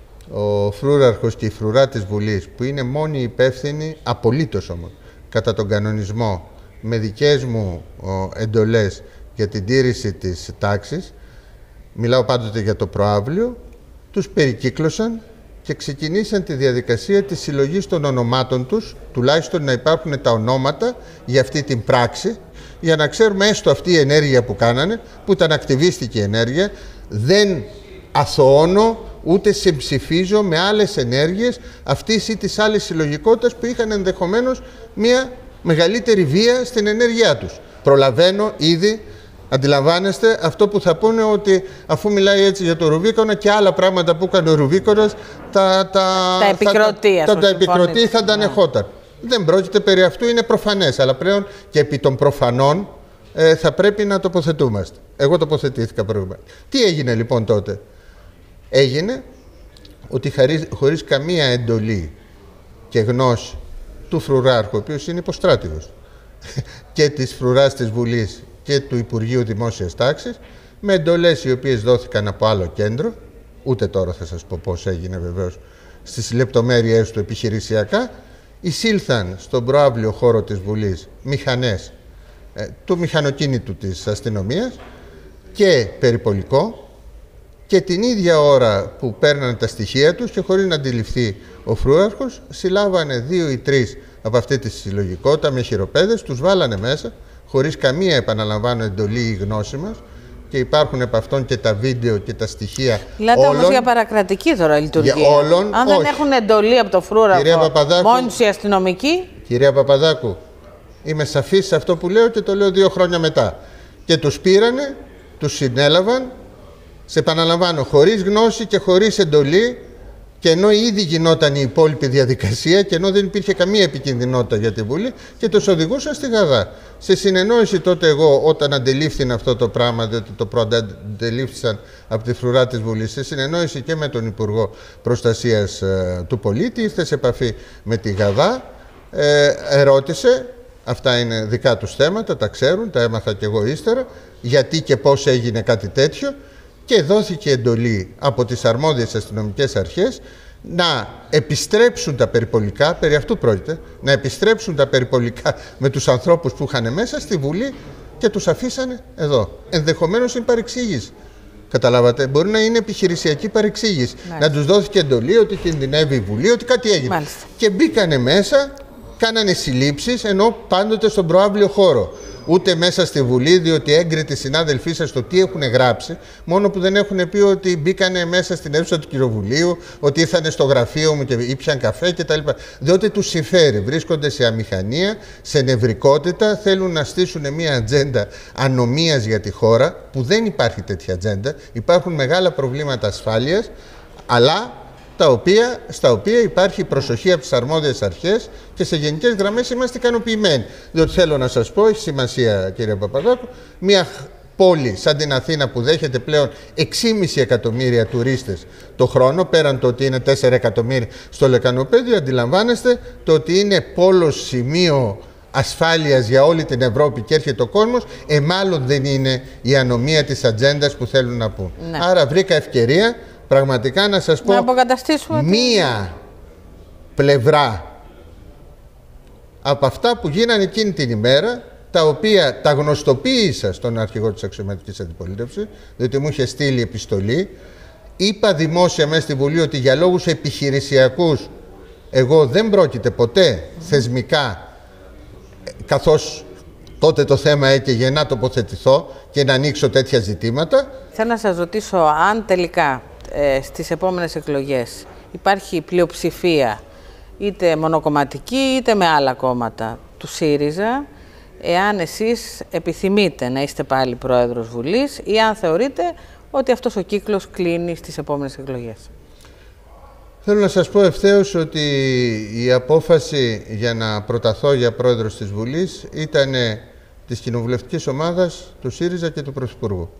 ο φρούραρχος και η φρουρά της Βουλής, που είναι μόνοι υπεύθυνοι, απολύτως όμως, κατά τον κανονισμό, με δικές μου ο, εντολές για την τήρηση της τάξης, μιλάω πάντοτε για το προαύλιο, τους περικύκλωσαν και ξεκινήσαν τη διαδικασία της συλλογής των ονομάτων τους, τουλάχιστον να υπάρχουν τα ονόματα για αυτή την πράξη, για να ξέρουμε έστω αυτή η ενέργεια που κάνανε, που ήταν ακτιβίστικη ενέργεια, δεν αθωώνω ούτε συμψηφίζω με άλλες ενέργειες αυτής ή της άλλης συλλογικότητας που είχαν ενδεχομένως μια μεγαλύτερη βία στην ενέργειά τους. Προλαβαίνω ήδη, αντιλαμβάνεστε, αυτό που θα πούνε, ότι αφού μιλάει έτσι για το Ρουβίκονα και άλλα πράγματα που έκανε ο Ρουβίκονας, τα, τα, τα επικροτεί, θα, τα, τα επικροτεί, θα τα ναι. ανεχόταν. Δεν πρόκειται περί αυτού, είναι προφανές, αλλά πλέον και επί των προφανών ε, θα πρέπει να τοποθετούμαστε. Εγώ τοποθετήθηκα προηγούμενα. Τι έγινε λοιπόν τότε? Έγινε ότι χωρίς καμία εντολή και γνώση του φρουράρχου, ο οποίος είναι υποστράτηγος, και της φρουράς της Βουλής και του Υπουργείου Δημόσιας Τάξης, με εντολές οι οποίες δόθηκαν από άλλο κέντρο, ούτε τώρα θα σας πω πώς έγινε βεβαίως στις λεπτομέρειες του επιχειρησιακά, εισήλθαν στον προαύλιο χώρο της Βουλής μηχανές ε, του μηχανοκίνητου της αστυνομίας και περιπολικό, και την ίδια ώρα που παίρνανε τα στοιχεία τους και χωρίς να αντιληφθεί ο φρούραρχος, συλλάβανε δύο ή τρεις από αυτή τη συλλογικότητα με χειροπέδες, τους βάλανε μέσα, χωρίς καμία, επαναλαμβάνω, εντολή ή γνώση μας, και υπάρχουν επ' αυτών και τα βίντεο και τα στοιχεία. Μιλάτε όλων, όμως για παρακρατική τώρα λειτουργία. Για όλων, αν δεν όχι. έχουν εντολή από το φρούραρχο, μόνοι τους οι αστυνομικοί. Κυρία Παπαδάκου, είμαι σαφής σε αυτό που λέω και το λέω δύο χρόνια μετά. Και τους πήρανε, τους συνέλαβαν, σε επαναλαμβάνω, χωρίς γνώση και χωρίς εντολή, και ενώ ήδη γινόταν η υπόλοιπη διαδικασία και ενώ δεν υπήρχε καμία επικινδυνότητα για τη Βουλή, και τους οδηγούσαν στη Γαδά. Σε συνεννόηση τότε εγώ, όταν αντελήφθην αυτό το πράγμα, διότι το προαντελήφθησαν από τη φρουρά της Βουλής, σε συνεννόηση και με τον Υπουργό Προστασίας ε, του Πολίτη, ήρθε σε επαφή με τη Γαδά, ε, ερώτησε, αυτά είναι δικά τους θέματα, τα ξέρουν, τα έμαθα κι εγώ ύστερα, γιατί και πώς έγινε κάτι τέτοιο, και δόθηκε εντολή από τις αρμόδιες αστυνομικές αρχές να επιστρέψουν τα περιπολικά, περί αυτού πρόκειται, να επιστρέψουν τα περιπολικά με τους ανθρώπους που είχαν μέσα στη Βουλή και τους αφήσανε εδώ. Ενδεχομένως είναι παρεξήγηση. Καταλάβατε, μπορεί να είναι επιχειρησιακή παρεξήγηση. Μάλιστα. Να τους δόθηκε εντολή ότι κινδυνεύει η Βουλή, ότι κάτι έγινε. Μάλιστα. Και μπήκανε μέσα, κάνανε συλλήψεις, ενώ πάντοτε στον προαύλιο χώρο. Ούτε μέσα στη Βουλή, διότι έγκριτοι συνάδελφοί σας το τι έχουν γράψει, μόνο που δεν έχουν πει ότι μπήκανε μέσα στην αίθουσα του Κοινοβουλίου, ότι ήρθανε στο γραφείο μου και ήπιαν καφέ κτλ. Διότι τους συμφέρει, βρίσκονται σε αμηχανία, σε νευρικότητα, θέλουν να στήσουν μια ατζέντα ανομίας για τη χώρα, που δεν υπάρχει τέτοια ατζέντα, υπάρχουν μεγάλα προβλήματα ασφάλειας, αλλά τα οποία, στα οποία υπάρχει προσοχή από τις αρμόδιες αρχές, και σε γενικές γραμμές είμαστε ικανοποιημένοι. Διότι θέλω να σας πω, έχει σημασία, κύριε Παπαδάκου, μια πόλη σαν την Αθήνα που δέχεται πλέον έξι κόμμα πέντε εκατομμύρια τουρίστες το χρόνο, πέραν το ότι είναι τέσσερα εκατομμύρια στο λεκανοπέδιο, αντιλαμβάνεστε το ότι είναι πόλος, σημείο ασφάλειας για όλη την Ευρώπη και έρχεται ο κόσμος, ε, μάλλον δεν είναι η ανομία της ατζέντας που θέλουν να πούν. Ναι. Άρα βρήκα ευκαιρία πραγματικά να σας πω να μία πλευρά από αυτά που γίνανε εκείνη την ημέρα, τα οποία τα γνωστοποίησα στον αρχηγό της αξιωματικής αντιπολίτευσης, διότι μου είχε στείλει επιστολή. Είπα δημόσια μέσα στη Βουλή ότι για λόγους επιχειρησιακούς εγώ δεν πρόκειται ποτέ θεσμικά, καθώς τότε το θέμα έκαιγε, να τοποθετηθώ και να ανοίξω τέτοια ζητήματα. Θέλω να σας ρωτήσω αν τελικά ε, στις επόμενες εκλογές υπάρχει πλειοψηφία είτε μονοκομματική είτε με άλλα κόμματα του ΣΥΡΙΖΑ, εάν εσείς επιθυμείτε να είστε πάλι πρόεδρος Βουλής ή αν θεωρείτε ότι αυτός ο κύκλος κλείνει στις επόμενες εκλογές. Θέλω να σας πω ευθέως ότι η απόφαση για να προταθώ για πρόεδρος της Βουλής ήταν της κοινοβουλευτικής ομάδας του ΣΥΡΙΖΑ και του Πρωθυπουργού.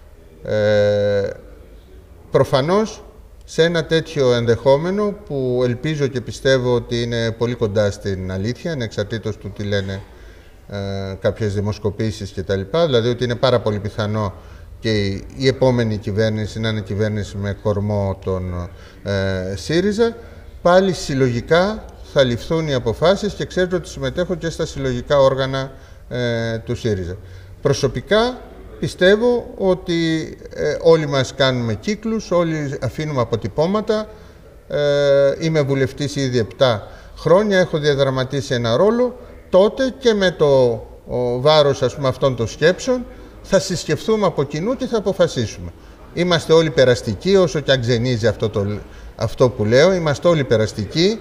Ε, προφανώς σε ένα τέτοιο ενδεχόμενο που ελπίζω και πιστεύω ότι είναι πολύ κοντά στην αλήθεια, ανεξαρτήτως του τι λένε ε, κάποιες δημοσκοπήσεις κτλ. Δηλαδή ότι είναι πάρα πολύ πιθανό και η επόμενη κυβέρνηση να είναι κυβέρνηση με κορμό τον ε, ΣΥΡΙΖΑ, πάλι συλλογικά θα ληφθούν οι αποφάσεις και ξέρετε ότι συμμετέχω και στα συλλογικά όργανα ε, του ΣΥΡΙΖΑ. Προσωπικά πιστεύω ότι ε, όλοι μας κάνουμε κύκλους, όλοι αφήνουμε αποτυπώματα. Ε, είμαι βουλευτής ήδη επτά χρόνια, έχω διαδραματίσει ένα ρόλο. Τότε και με το ο βάρος ας πούμε, αυτών των σκέψεων θα συσκεφθούμε από κοινού και θα αποφασίσουμε. Είμαστε όλοι περαστικοί, όσο και αν ξενίζει αυτό, το, αυτό που λέω. Είμαστε όλοι περαστικοί,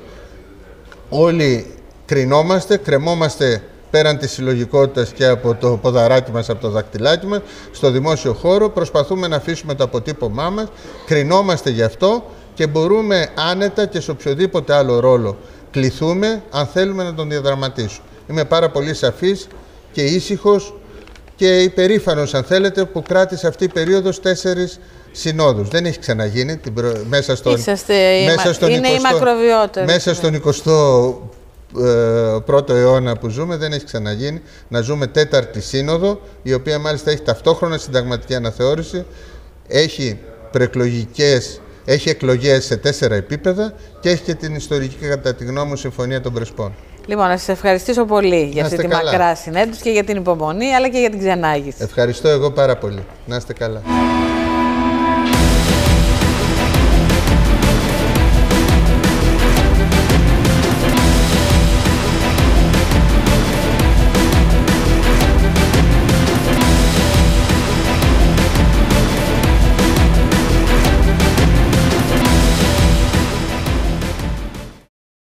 όλοι κρινόμαστε, κρεμόμαστε πέραν της συλλογικότητας και από το ποδαράκι μας, από το δακτυλάκι μας, στο δημόσιο χώρο, προσπαθούμε να αφήσουμε το αποτύπωμά μας, κρινόμαστε γι' αυτό και μπορούμε άνετα και σε οποιοδήποτε άλλο ρόλο κληθούμε, αν θέλουμε να τον διαδραματίσουμε. Είμαι πάρα πολύ σαφής και ήσυχος και υπερήφανος, αν θέλετε, που κράτησε αυτή η περίοδος τέσσερις συνόδους. Δεν έχει ξαναγίνει την προ... μέσα στον, μέσα στον είναι εικοστό... η μακροβιότερη. Μέσα στον εικοστό πρώτο αιώνα που ζούμε δεν έχει ξαναγίνει να ζούμε τέταρτη σύνοδο, η οποία μάλιστα έχει ταυτόχρονα συνταγματική αναθεώρηση, έχει προεκλογικές, έχει εκλογές σε τέσσερα επίπεδα και έχει και την ιστορική, κατά τη γνώμη μου, Συμφωνία των Πρεσπών. Λοιπόν, να σας ευχαριστήσω πολύ για αυτή τη καλά. μακρά συνέντευξη και για την υπομονή, αλλά και για την ξενάγηση. Ευχαριστώ εγώ πάρα πολύ. Να είστε καλά.